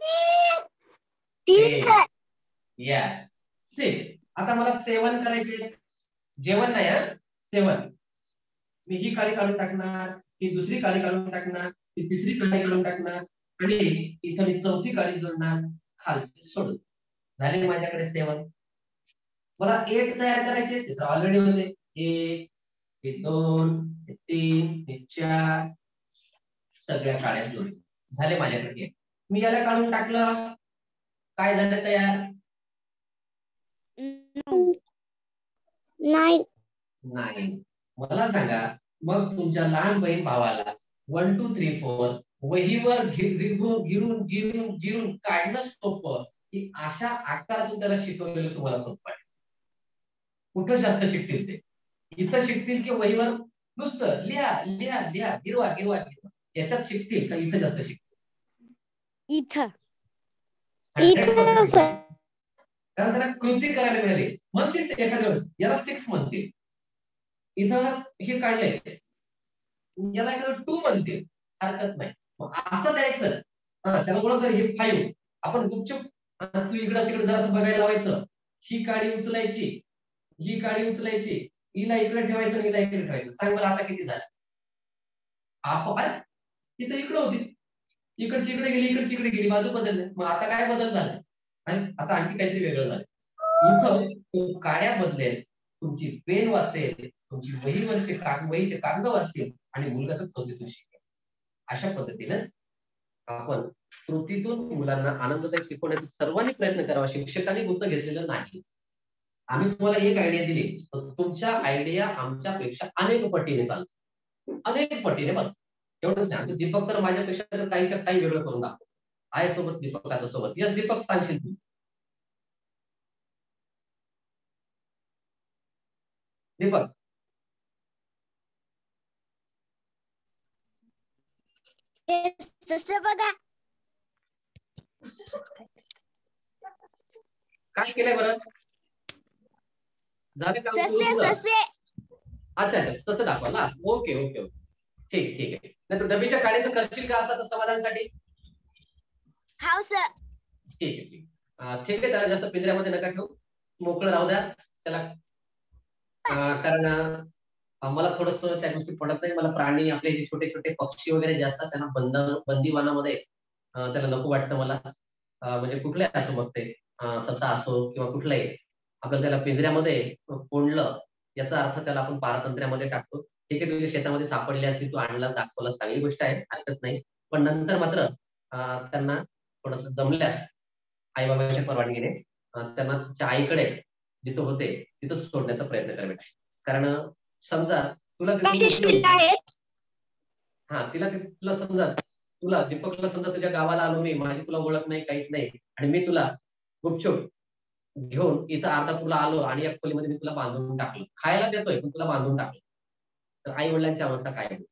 3. यस 6. आता मला 7 करायचे, जेवण नाही हा, 7. मी ही काडी काढून टाकणार, ही दुसरी काडी काढून टाकणार, ही तिसरी काडी काढून टाकणार आणि इथं मी चौथी काडी जोडणार, खालची सोडून, झाले माझ्याकडे 7. मला 8 तयार करायचे, ऑलरेडी होते, 1 2 3 4, सगळ्या काड्या जोडल्या, झाले माझ्याकडे. मी याला काढून टाकलं, काय झालं तयार? नाही. मला सांगा, मग तुमच्या लहान बहीण भावाला 1 2 3 4 वहीवर गिरून काढणं सोपं की अशा आकारातून त्याला शिकवलेलं तुम्हाला सोपं आहे? कुठं जास्त शिकतील ते? इथं शिकतील की वहीवर नुसतं लिहा लिहा लिहा, गिरवा गिरवा गिरवा, याच्यात शिकतील का इथं जास्त शिकतील? इथं. 100% शिकतील. कारण त्यांना कृती करायला मिळाली, म्हणतील ते एखाद्या वेळेस याला 6 म्हणतील, इथं हे काढले याला एखादं 2 म्हणतील, हरकत नाही, असं द्यायचं. त्याला ओळख झाली, हे 5, आपण गुपचूप तू इकडं तिकडे जरासं बघायला लावायचं, ही काडी उचलायची, ही काडी उचलायची, हिला इकडे ठेवायचं, हिला इकडे ठेवायचं, सांग बरं आता किती झालं? आपण ती तर इकडे होती, इकडची इकडे गेली, इकडची इकडे गेली, बाजू बदलले. मग आता काय बदल झाले आणि आता आणखी काहीतरी वेगळं झालं. इथं काड्या बदलेल, तुमची पेन वाचेल, तुमची वहीवरचे वहीचे कागद वाचतील आणि मुलगा तर कृतीतून शिकेल. अशा पद्धतीनं आपण कृतीतून मुलांना आनंददायक शिकवण्याचा सर्वांनी प्रयत्न करावा. शिक्षकांनी गुंत घेतलेलं नाही. आम्ही तुम्हाला एक आयडिया दिली, तर तुमच्या आयडिया आमच्यापेक्षा अनेक पटीने चालतात, अनेक पटीने. बरं एवढंच नाही, आमचं दीपक तर माझ्यापेक्षा तर काहीच्या काही वेगळं करून दाखवतो. आहे सोबत दीपक आता सोबत. यस दीपक, सांगशील तू? दीपक जसं बघा काय केलंय बरं? झालं का? ससे अच्छा अच्छा, तसं दाखवला. ओके ओके ओके, ठीक ठीक आहे. नाही तू डबीच्या काडीचं करशील का असं समाधानासाठी? हाव सर. ठीक आहे ठीक आहे. ठीक आहे, त्याला जास्त पिंजऱ्यामध्ये नका ठेवू, मोकळं राहू द्या त्याला. कारण मला थोडस त्या गोष्टी पडत नाही. मला प्राणी आपले जे छोटे छोटे पक्षी वगैरे जे असतात त्यांना बंदीवानामध्ये त्याला नको वाटतं मला. म्हणजे कुठलंही असो, मग ते ससा असो किंवा कुठलाही, आपल्याला त्याला पिंजऱ्यामध्ये कोंडलं याचा अर्थ त्याला आपण पारतंत्र्यामध्ये टाकतो. ठीक आहे, तुझ्या शेतामध्ये सापडली असली, तू आणला दाखवला, चांगली गोष्ट आहे, हरकत नाही. पण नंतर मात्र त्यांना थोडस जमल्यास आई बाबांच्या परवानगीने त्यांना तिच्या आईकडे जिथं होते तिथं सोडण्याचा प्रयत्न करायचा. कारण समजा तुला तुला समजा तुला दीपकला समजा तुझ्या गावाला आलो मी, माझी तुला ओळख नाही, काहीच नाही, आणि मी तुला गुपचूप घेऊन इथं अर्धापूरला आलो आणि या खोलीमध्ये मी तुला बांधून टाकलं, खायला देतोय पण तुला बांधून टाकलं, तर आई वडिलांची अवस्था काय होईल?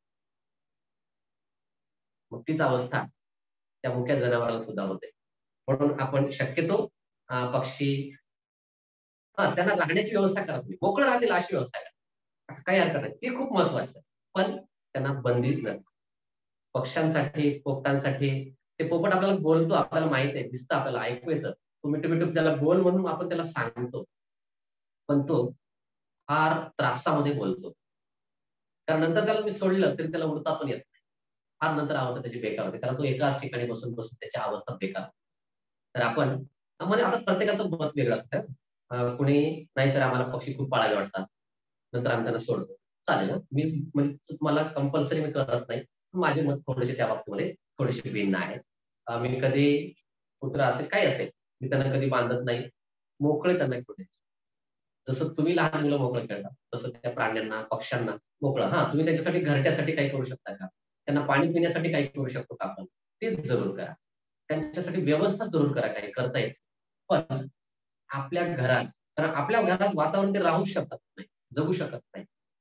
मग तीच अवस्था त्या मुक्या जनावराला सुद्धा होते. म्हणून आपण शक्यतो पक्षी त्यांना राहण्याची व्यवस्था करा, तुम्ही मोकळं राहतील अशी व्यवस्था करा, काही हरकत नाही, ते खूप महत्वाचं आहे. पण त्यांना बंदीच नाही. पक्ष्यांसाठी, पोपटांसाठी, ते पोपट आपल्याला बोलतो, आपल्याला माहित आहे, दिसतं, आपल्याला ऐकू येतं, तो मिठू मिठू त्याला बोल म्हणून आपण त्याला सांगतो, पण तो फार त्रासामध्ये बोलतो. कारण नंतर त्याला मी सोडलं तरी त्याला उडता पण येत नाही. फार नंतर अवस्था त्याची बेकार होते, कारण तो एकाच ठिकाणी बसून बसून त्याची अवस्था बेकार. तर आपण म्हणजे आता प्रत्येकाचं मत वेगळं असतं. कुणी नाही तर आम्हाला पक्षी खूप पाळावे वाटतात, नंतर आम्ही त्यांना सोडतो, चालेल. मी म्हणजे मला कंपल्सरी मी करत नाही, माझे मत थोडेसे त्या बाबतीमध्ये थोडेसे भिन्न आहे. मी कधी कुत्रा असेल काय असेल, मी त्यांना कधी बांधत नाही, मोकळे त्यांना खेळू द्यायचं. जसं तुम्ही लहान मुलं मोकळं खेळता तसं त्या प्राण्यांना, पक्ष्यांना मोकळं. तुम्ही त्याच्यासाठी घरट्यासाठी काही करू शकता का? त्यांना पाणी पिण्यासाठी काही करू शकतो का आपण? तेच जरूर करा. त्यांच्यासाठी व्यवस्था जरूर करा, काही करता येते. पण आपल्या घरात, कारण आपल्या घरात वातावरण ते राहू शकत नाही, जगू शकत नाही.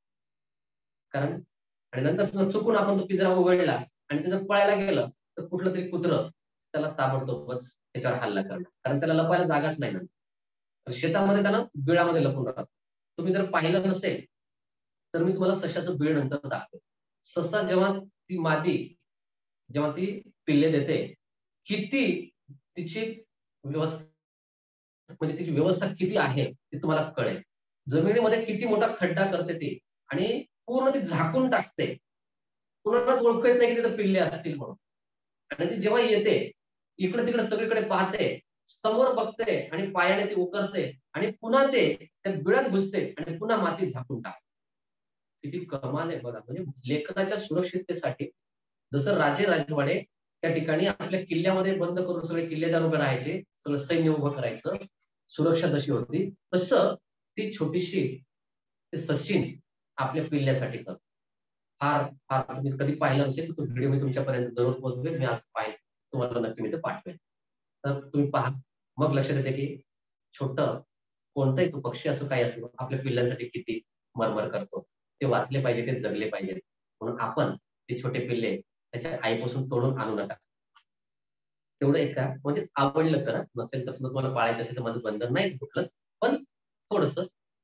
कारण आणि नंतर चुकून आपण तो पिंजरा उघडला आणि त्याचं पळायला गेलं तर कुठलं तरी कुत्रं त्याला ताबडतोबच त्याच्यावर हल्ला करणार, कारण त्याला लपायला जागाच नाही. नंतर शेतामध्ये त्याला बिळामध्ये लपून राहतो. तुम्ही जर पाहिलं नसेल तर मी तुम्हाला सशाचं बीळ नंतर दाखवेन. ससा जेव्हा ती मादी जेव्हा ती पिल्ले देते, किती तिची व्यवस्था, म्हणजे तिची व्यवस्था किती आहे ते तुम्हाला कळेल. जमिनीमध्ये किती मोठा खड्डा करते ती आणि पूर्ण ती झाकून टाकते, कुणालाच ओळखू येत नाही की तिथे पिल्ले असतील म्हणून. आणि ती जेव्हा येते इकडे तिकडे सगळीकडे पाहते, समोर बघते आणि पायाने ती उकरते आणि पुन्हा ते त्या बिळात घुसते आणि पुन्हा माती झाकून टाकते. किती कमाल आहे बघा. म्हणजे लेकराच्या सुरक्षिततेसाठी जसं राजे राजवाडे त्या ठिकाणी आपल्या किल्ल्यामध्ये बंद करून सगळे किल्लेदार उभे राहायचे, सगळं सैन्य उभं करायचं, सुरक्षा जशी होती तसं ती छोटीशी ते सचिन आपल्या पिल्ल्यासाठी करतो. फार फार तुम्ही कधी पाहिलं नसेल तर तो व्हिडिओ मी तुमच्यापर्यंत जरूर पोहोचवेल. मी आज पाहिजे तुम्हाला नक्की मी ते पाठवेल, तर तुम्ही पहा. मग लक्षात येते की छोटं कोणताही तो पक्षी असो, काय असो, आपल्या पिल्लांसाठी किती मरमर करतो. ते वाचले पाहिजे, ते जगले पाहिजे, म्हणून आपण ते छोटे पिल्ले त्याच्या आईपासून तोडून आणू नका. तेवढं एक का म्हणजे आवडलं करा, नसेल तसं तुम्हाला पाळायचं असेल तर माझं बंधन नाही कुठलं, पण थोडस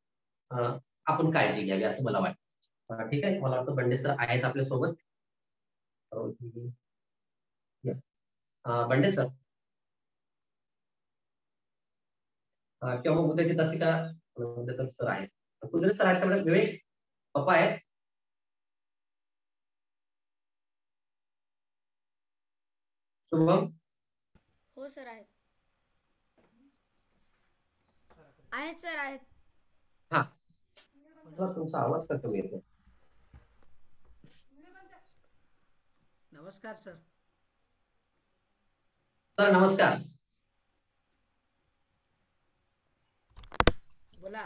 आपण काळजी घ्यावी असं मला वाटतं. ठीक आहे, मला वाटतं बंडे सर आहेत आपल्या सोबत. येस, बंडे सर किंवा मग उद्याची तासिका उद्या तर सर आहेत, कुत्रे सर आहेत, विवेक पप्पा आहेत. शुभम? हो सर आहेत. आहेत सर आहेत. हा, तुमचा आवाज का कमी येतो? नमस्कार सर. सर नमस्कार. बोला.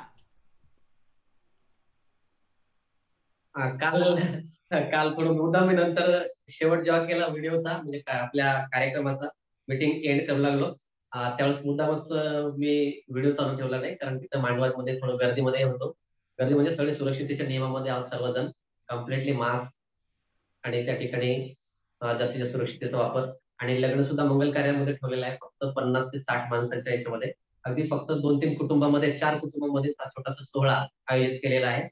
काल थोडं मुद्दाम मी नंतर शेवट जेव्हा केला व्हिडिओचा, म्हणजे आपल्या कार्यक्रमाचा मीटिंग एंड करू लागलो, त्यावेळेस मुद्दामच मी व्हिडिओ चालू ठेवला नाही, कारण तिथं मांडवामध्ये थोडं गर्दीमध्ये होतो. गर्दी म्हणजे सगळे सुरक्षिततेच्या नियमामध्ये आहोत सर्वजण, कम्प्लिटली मास्क आणि त्या ठिकाणी जास्तीत जास्त सुरक्षिततेचा वापर. आणि लग्न सुद्धा मंगल कार्यामध्ये ठेवलेलं आहे, फक्त 50 ते 60 माणसांच्या याच्यामध्ये. अगदी फक्त 2-3 कुटुंबामध्ये, 4 कुटुंबामध्ये हा छोटासा सोहळा आयोजित केलेला आहे.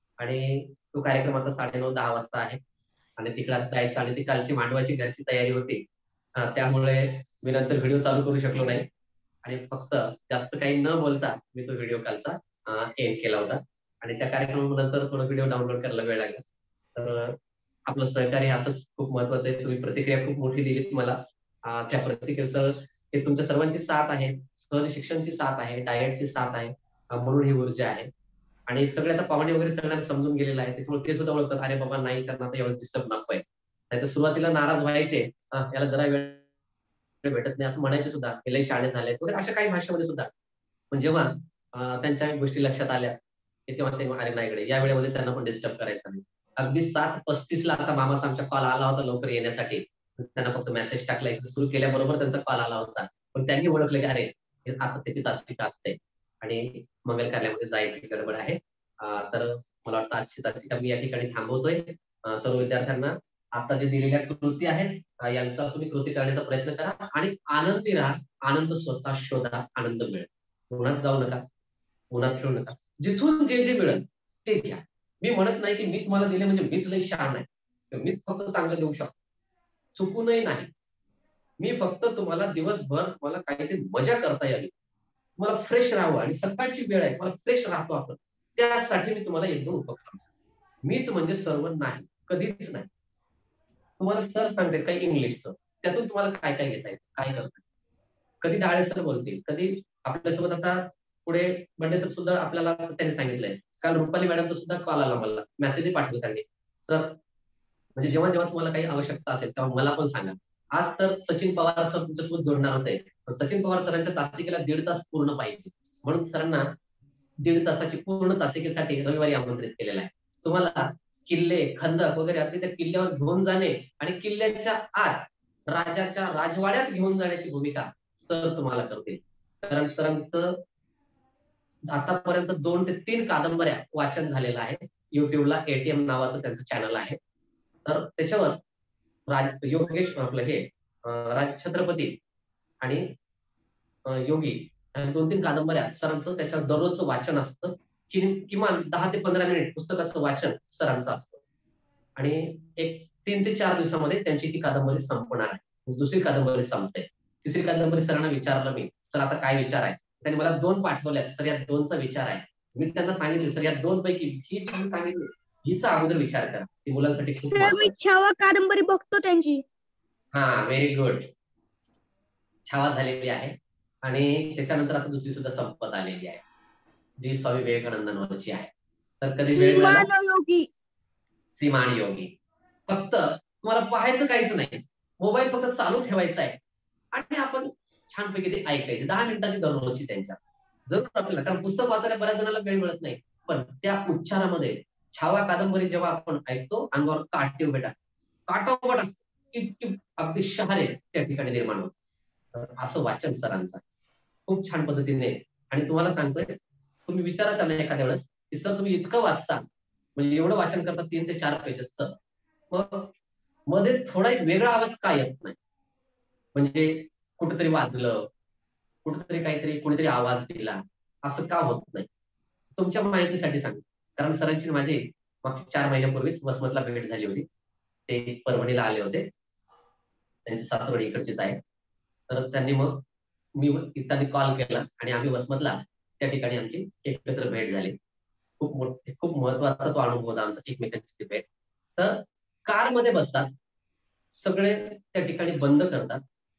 आणि तो कार्यक्रम आता 9:30-10 वाजता आहे. आणि तिकडे जायचं, आणि ती कालची मांडवाची घरची तयारी होती, त्यामुळे मी नंतर व्हिडिओ चालू करू शकलो नाही. आणि फक्त जास्त काही न बोलता मी तो व्हिडिओ कालचा एंड केला होता. आणि त्या कार्यक्रमानंतर थोडं व्हिडिओ डाउनलोड करायला वेळ लागला. तर आपलं सहकार्य असंच खूप महत्वाचं आहे. तुम्ही प्रतिक्रिया खूप मोठी दिलीत मला. त्या प्रतिक्रियेचं हे तुमच्या सर्वांची साथ आहे, सहज शिक्षणची साथ आहे, डाएटची साथ आहे, म्हणून ही ऊर्जा आहे. आणि सगळे आता पाहुणे वगैरे सगळ्यांना समजून गेलेलं आहे, त्याच्यामुळे ते सुद्धा ओळखतात, अरे बाबा नाही, त्यांना आता एवढं डिस्टर्ब नकोय. नाही तर सुरुवातीला नाराज व्हायचे, याला जरा वेळ भेटत नाही असं म्हणायचे सुद्धा, हे लय शाळे झाले वगैरे, अशा काही भाषेमध्ये सुद्धा. पण जेव्हा त्यांच्या गोष्टी लक्षात आल्या, तेव्हा ते अरे नाही इकडे या वेळेमध्ये त्यांना पण डिस्टर्ब करायचं नाही. अगदी 7:35 आता मामाचा आमच्या कॉल आला होता लवकर येण्यासाठी. त्यांना फक्त मेसेज टाकला, सुरू केल्याबरोबर त्यांचा कॉल आला होता. पण त्यांनी ओळखलं की अरे आता त्याची तासिका असते आणि मंगल कार्यामध्ये जायची गडबड आहे. तर मला वाटतं आजची तासिका मी या ठिकाणी थांबवतोय. सर्व विद्यार्थ्यांना आता जे दिलेल्या कृती आहेत, यांचा तुम्ही कृती करण्याचा प्रयत्न करा आणि आनंदी राहा. आनंद स्वतः शोधा, आनंद मिळेल. उन्हात जाऊ नका, उन्हात खेळू नका. जिथून जे जे मिळेल ते घ्या. मी म्हणत नाही की मी तुम्हाला दिले म्हणजे मीच लई शहाण आहे, मीच फक्त चांगलं देऊ शकतो, चुकूनही नाही. मी फक्त तुम्हाला दिवसभर तुम्हाला काहीतरी मजा करता यावी, तुम्हाला फ्रेश राहावं, आणि सकाळची वेळ आहे, तुम्हाला फ्रेश राहतो आपण, त्यासाठी मी तुम्हाला एकदम उपक्रम. मीच म्हणजे सर्व नाही, कधीच नाही. तुम्हाला सर सांगते काही इंग्लिशचं, त्यातून तुम्हाला काय काय घेता येईल, काय करता. कधी डाळे सर बोलतील, कधी आपल्यासोबत आता पुढे बंडे सर सुद्धा आपल्याला त्यांनी सांगितलंय. काल रुपाली मॅडमचा सुद्धा कॉल आला, मला मेसेज पाठवले त्यांनी, सर म्हणजे जेव्हा जेव्हा तुम्हाला काही आवश्यकता असेल तेव्हा मला पण सांगा. आज तर सचिन पवार सर तुमच्यासोबत जोडणार होते, सचिन पवार सरांच्या तासिकेला 1.5 तास पूर्ण पाहिजे, म्हणून सरांना 1.5 तासाची पूर्ण तासिकेसाठी रविवारी आमंत्रित केलेलं आहे. तुम्हाला किल्ले, खंदक वगैरे अगदी त्या किल्ल्यावर घेऊन जाणे आणि किल्ल्याच्या आत राजाच्या राजवाड्यात घेऊन जाण्याची भूमिका सर तुम्हाला करतील. कारण सरांचं आतापर्यंत 2 ते 3 कादंबऱ्या वाचन झालेलं आहे. युट्यूबला एटीएम नावाचं त्यांचं चॅनल आहे. तर त्याच्यावर योगेश आपलं हे राज छत्रपती आणि योगी 2-3 कादंबऱ्या सरांचं त्याच्यावर दररोजचं वाचन असतं. किमान 10 ते 15 मिनिट पुस्तकाचं वाचन सरांचं असतं. आणि एक 3 ते 4 दिवसामध्ये त्यांची ती कादंबरी संपणार आहे. दुसरी कादंबरी संपते. तिसरी कादंबरी सरांना विचारलं मी, सर आता काय विचार आहे? त्यांनी मला 2 पाठवल्यात, सर या 2चा विचार आहे. मी त्यांना सांगितले, सर या 2 पैकी ही तुम्ही सांगितली हिचा अगोदर विचार करा, ती मुलांसाठी खूप सर मी छावा कादंबरी बघतो त्यांची. Very good. छावा झालेली आहे आणि त्याच्यानंतर आता दुसरी सुद्धा संपत आलेली आहे, जी स्वामी विवेकानंदांवरची आहे. तर कधी वेळ मिळाला, योगी, श्रीमान योगी. फक्त तुम्हाला पाहायचं काहीच नाही, मोबाईल फक्त चालू ठेवायचा आहे आणि आपण छानपैकी ते ऐकायचे. 10 मिनिटाची दररोजची त्यांच्या जरूर आपल्याला, कारण पुस्तक वाचायला बऱ्याच जणांना वेळ मिळत नाही, पण त्या उच्चारामध्ये छावा कादंबरी जेव्हा आपण ऐकतो, अंगावर काटे उभे काटा इतकी अगदी शहारे त्या ठिकाणी निर्माण होत. असं वाचन सरांचं खूप छान पद्धतीने. आणि तुम्हाला सांगतोय, तुम्ही विचारा त्यांना एखाद्या वेळेस की सर तुम्ही इतकं वाचता, म्हणजे एवढं वाचन करता 3 ते 4 पेजेसचं, मग मध्ये थोडा एक वेगळा आवाज का येत नाही? म्हणजे कुठेतरी वाजलं, कुठेतरी काहीतरी कोणीतरी आवाज दिला, असं का होत नाही? तुमच्या माहितीसाठी सांग, कारण सरांची माझी मागच्या 4 महिन्यापूर्वीच वसमतला भेट झाली होती. ते परभणीला आले होते, त्यांची सासवडी इकडचीच आहे. तर त्यांनी मग त्यांनी कॉल केला आणि आम्ही वसमतला त्या ठिकाणी आमची एकत्र भेट झाली. खूप महत्वाचा तो अनुभव होता आमचा, एकमेकांची भेट. तर कारमध्ये बसतात, सगळे त्या ठिकाणी बंद करतात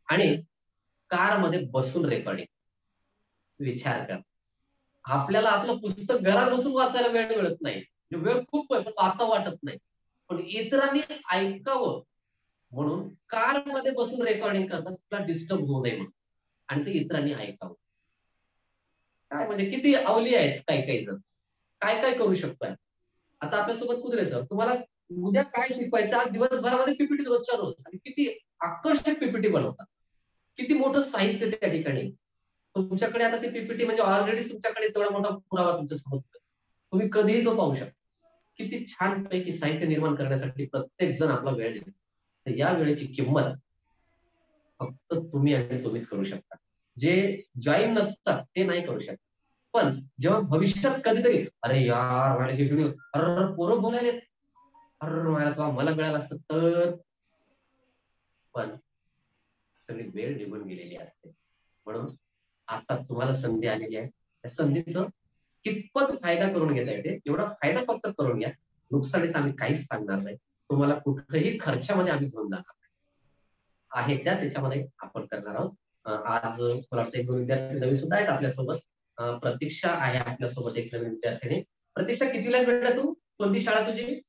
आणि कारमध्ये बसून रेकॉर्डिंग. विचार कर, आपल्याला आपलं पुस्तक घरात बसून वाचायला वेळ मिळत नाही, वेळ खूप आहे पण वाचावं वाटत नाही, पण इतरांनी ऐकावं म्हणून कारमध्ये बसून रेकॉर्डिंग करतात, तुला डिस्टर्ब होऊ नये म्हणून, आणि ते इतरांनी ऐकावं. काय म्हणजे किती अवली आहेत काही काही जण, काय काय करू शकतोय. आता आपल्यासोबत कुत्रे सर, तुम्हाला उद्या काय शिकवायचं, आज दिवसभरामध्ये पीपीटी रोजच्या रोज, आणि किती आकर्षक पीपीटी बनवतात, किती मोठं साहित्य त्या ठिकाणी तुमच्याकडे. आता ते पीपीटी म्हणजे ऑलरेडी तुमच्याकडे तेवढा मोठा पुरावा तुमच्यासोबत, तुम्ही कधीही तो पाहू शकता. किती छान पैकी साहित्य निर्माण करण्यासाठी प्रत्येक जण आपला वेळ देतो. तर या वेळेची किंमत फक्त तुम्ही आणि तुम्हीच करू शकता. जे जॉईन नसतात ते नाही करू शकत, पण जेव्हा भविष्यात कधीतरी अरे यार व्हिडिओ, अरे पोरं बोलायला, अरे मला मिळालं असतं तर, पण सगळी वेळ निघून गेलेली असते. म्हणून आता तुम्हाला संधी आलेली आहे, त्या संधीचं कितपत फायदा करून घेता येते एवढा फायदा फक्त करून घ्या. नुकसानीच आम्ही काहीच सांगणार नाही, तुम्हाला कुठल्याही खर्चामध्ये आम्ही घेऊन जाणार आहे, त्याच याच्यामध्ये आपण करणार आहोत. आज मला वाटतं एक दोन विद्यार्थी नवीन सुद्धा आहेत आपल्यासोबत. प्रतीक्षा आहे आपल्यासोबत, एक नवीन विद्यार्थ्याने. प्रतीक्षा कितीला भेटला तू, कोणती शाळा तुझी?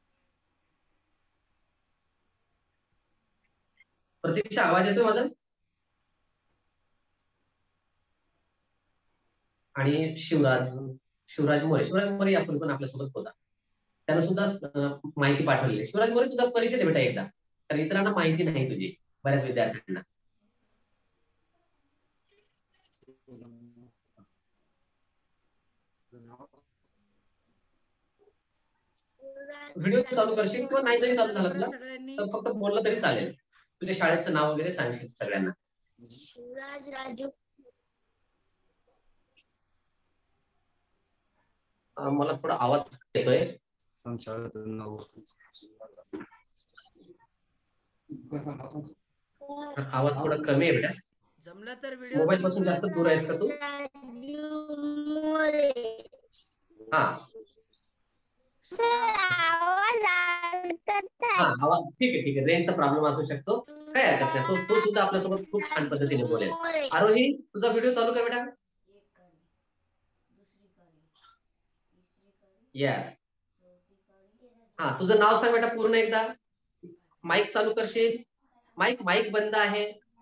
प्रतीक्षा आवाज येतोय माझा? आणि शिवराज मोरे आपण पण आपल्यासोबत होता, त्याला सुद्धा माहिती पाठवलेली. शिवराज मोरे, तुझा परिचय दे बेटा एकदा, तर इतरांना माहिती नाही तुझी, बऱ्याच विद्यार्थ्यांना. व्हिडिओ चालू करशील किंवा नाही जरी चालू झाला तुला तर फक्त बोललं तरी चालेल, तुझ्या शाळेचं नाव वगैरे सांगशील सगळ्यांना. शिवराज राजू. मला थोडा आवाज येतोय, आवाज थोडा कमी आहे बेटा. जमलं तर मोबाईल पासून जास्त दूर आहेस का तू? हा आवाज ठीक आहे, रेंजचा प्रॉब्लेम असू शकतो, काय हरकत नाही. तो सुद्धा आपल्यासोबत खूप छान पद्धतीने बोलेल. आरोही, तुझा व्हिडिओ चालू कर बेटा. येस, हा तुझं नाव सांग बेटा पूर्ण एकदा. माईक चालू करशील? माईक बंद आहे.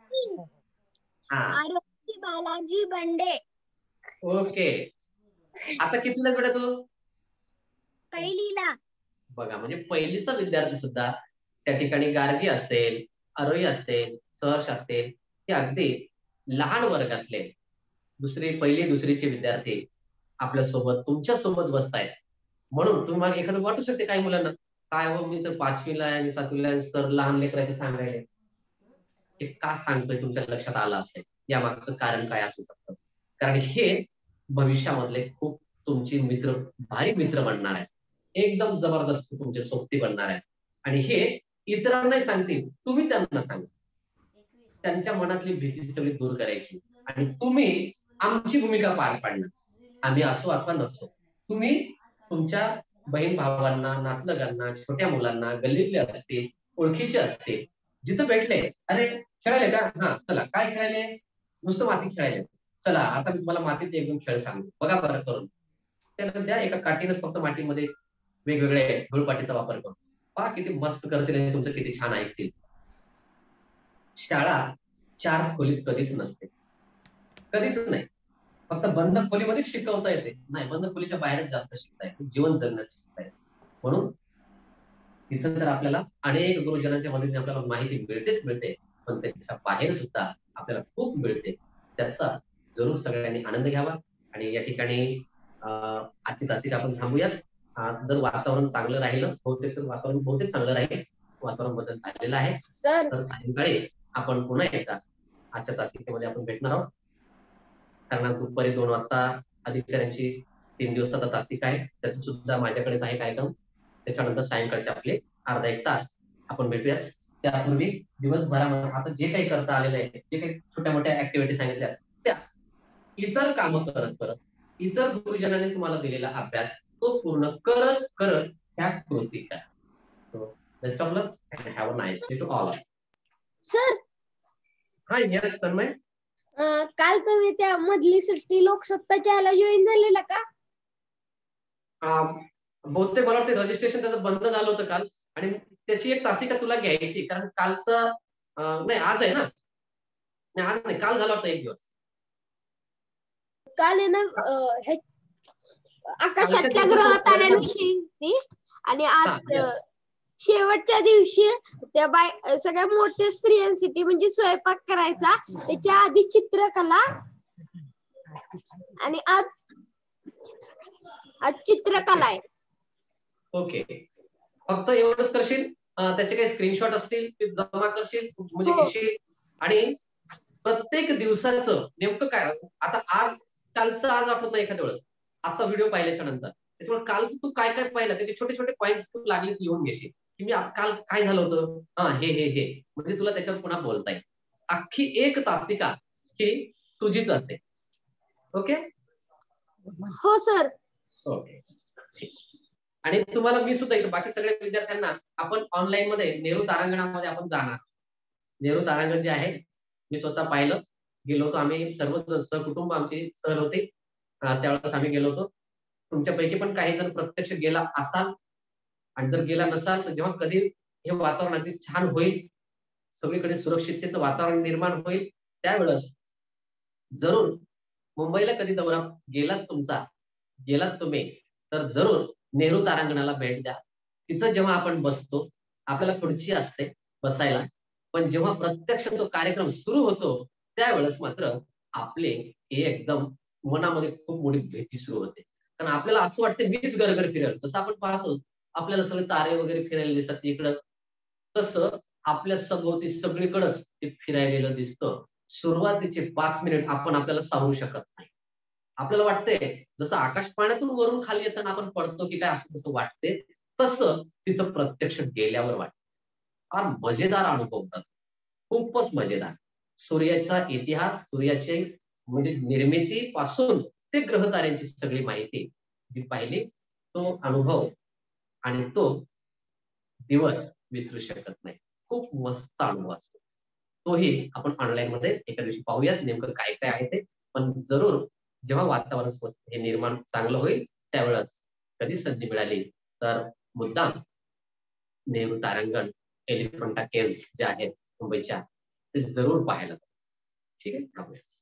आरोही बालाजी बंडे. ओके, आता कितीला बेटा तू? पहिलीला. बघा, म्हणजे पहिलीचा विद्यार्थी सुद्धा त्या ठिकाणी गार्गी असेल, आरोही असेल, सहर्ष असेल, हे अगदी लहान वर्गातले पहिली दुसरीचे विद्यार्थी आपल्यासोबत तुमच्या सोबत बसतायत. म्हणून तुम्हाला एखादं वाटू शकते काही मुलांना, काय हो मी तर 5वीला आहे आणि 7वीला आहे, सर लहान लेकरांचे सांगायला हे का सांगतोय, तुमच्या लक्षात आलं असेल. या मागचं कारण काय असू शकतं, कारण हे भविष्यामधले खूप तुमची मित्र, भारी मित्र बनणार आहेत, एकदम जबरदस्त तुमचे सोबती बनणार आहेत. आणि हे इतरांनाही सांगतील, तुम्ही त्यांना सांगा. त्यांच्या मनातली भीती सगळी दूर करायची आणि तुम्ही आमची भूमिका पार पाडणार. आम्ही असो अथवा नसो, तुम्ही तुमच्या बहीण भावांना, नातलगांना, छोट्या मुलांना, गल्लीतले असतील, ओळखीचे असतील, जिथं भेटले, अरे खेळायले का, हा चला काय खेळायले, नुसतं माती खेळायले, चला आता मी तुम्हाला मातीत एक दोन खेळ सांगू, बघा बरं करून. त्यानंतर एका काठीनंच फक्त मातीमध्ये वेगवेगळे धुळपाटीचा वापर करून पहा किती मस्त करतील आणि तुमचं किती छान ऐकतील. शाळा 4 खोलीत कधीच नसते, कधीच नाही. फक्त बंद खोलीमध्येच शिकवता येते, नाही बंद खोलीच्या बाहेरच जास्त शिकता येते, जीवन जगण्याचं शिकता येते. म्हणून तिथं तर आपल्याला अनेक गुरुजनांच्या मदतीने आपल्याला माहिती मिळते, पण त्याच्या बाहेर सुद्धा आपल्याला खूप मिळते. त्याचा जरूर सगळ्यांनी आनंद घ्यावा. आणि या ठिकाणी आजची तासिक आपण थांबूयात. जर वातावरण चांगलं राहिलं, वातावरण बहुतेक चांगलं राहील, वातावरण बदल झालेलं आहे, तर सायंकाळी आपण पुन्हा एकदा आजच्या तासिकेमध्ये आपण भेटणार आहोत. कारण दुपारी 2 वाजता अधिकाऱ्यांची 3 दिवसाचा तासिक आहे, त्याचा सुद्धा माझ्याकडेच आहे कार्यक्रम. त्याच्यानंतर सायंकाळचे आपले अर्धा एक तास आपण भेटूयात. त्यापूर्वी दिवसभरामध्ये आता जे काही करता आलेलं आहे, जे काही छोट्या मोठ्या ऍक्टिव्हिटी सांगितल्या, त्या इतर कामं करत इतर गुरुजनांनी तुम्हाला दिलेला अभ्यास तो पूर्ण करत ह्या कृती करा. So best of luck and have a nice day to all. Sir हा यस तन्मय. काल तुम्ही त्या मधली सुट्टी लोकसत्ताच्या ह्याला जॉईन झालेला का? बहुतेक मला वाटतं रजिस्ट्रेशन त्याचं बंद झालं होतं काल, आणि त्याची एक तासिका तुला घ्यायची, कारण कालचं नाही आज आहे ना, नाही आज नाही, काल झाला होता एक दिवस. काल आहे ना आकाशातल्या ग्रह ताऱ्यांविषयी, आणि आज शेवटच्या दिवशी त्या सगळ्या मोठ्या स्त्रियांसाठी म्हणजे स्वयंपाक करायचा, त्याच्या आधी चित्रकला, आणि आज चित्रकला आहे. ओके, फक्त एवढंच करशील, त्याचे काही स्क्रीनशॉट असतील ते जमा करशील, म्हणजे घेशील, आणि प्रत्येक दिवसाचं नेमकं काय, आता आज कालचं आज आठवत नाही एखाद्या वेळेस, आजचा व्हिडिओ पाहिल्याच्या नंतर त्याच्यामुळे कालचं तू काय काय पाहिलं त्याचे छोटे छोटे पॉईंट्स तू लागलीच लिहून घेशील, की मी आज काल काय झालं होतं, हे म्हणजे तुला त्याच्यावर पुन्हा बोलता येईल. अख्खी एक तासिका ही तुझीच असेल. ओके. हो सर. ओके, आणि तुम्हाला मी सुद्धा इथं बाकी सगळ्या विद्यार्थ्यांना आपण ऑनलाईन मध्ये नेहरू तारांगणामध्ये आपण जाणार. नेहरू तारांगण जे आहे मी स्वतः पाहिलं, गेलो होतो आम्ही सर्वच सहकुटुंब, आमची सहल होती, त्यावेळेस आम्ही गेलो होतो. तुमच्यापैकी पण काही जण प्रत्यक्ष गेला असाल, आणि जर गेला नसाल तर जेव्हा कधी हे वातावरण अगदी छान होईल, सगळीकडे सुरक्षिततेचं वातावरण निर्माण होईल, त्यावेळेस जरूर मुंबईला कधी दौरा गेलात तुम्ही तर जरूर नेहरू तारांगणाला भेट द्या. तिथं जेव्हा आपण बसतो, आपल्याला खुर्ची असते बसायला, पण जेव्हा प्रत्यक्ष तो कार्यक्रम सुरू होतो त्यावेळेस मात्र आपले हे एकदम मनामध्ये खूप मोठी भीती सुरू होते, कारण आपल्याला असं वाटतं मीच गरगर फिरेल. जसं आपण पाहतो आपल्याला सगळे तारे वगैरे फिरायला दिसतात इकडं, तसं आपल्या सभोवती सगळीकडेच ते फिरायलेलं दिसतं. सुरुवातीचे 5 मिनिट आपण आपल्याला सांगू शकत नाही. आपल्याला वाटतंय जसं आकाश पाण्यातून वरून खाली येताना आपण पडतो की काय, असं तसं वाटते, तसं तिथं प्रत्यक्ष गेल्यावर वाटतं. फार मजेदार अनुभव होतात, खूपच मजेदार. सूर्याचा इतिहास, सूर्याची म्हणजे निर्मिती पासून ते ग्रह ताऱ्यांची सगळी माहिती जी पाहिली, तो अनुभव आणि तो दिवस विसरू शकत नाही. खूप मस्त अनुभव असतो. तोही आपण ऑनलाईन मध्ये एका दिवशी पाहूयात नेमकं काय काय आहे ते. पण जरूर जेव्हा वातावरण हे निर्माण चांगलं होईल त्यावेळेस कधी संधी मिळाली तर मुद्दाम नेहरू तारांगण, एलिफंटा केव्ज जे आहेत मुंबईच्या, ते जरूर पाहायला. ठीक आहे.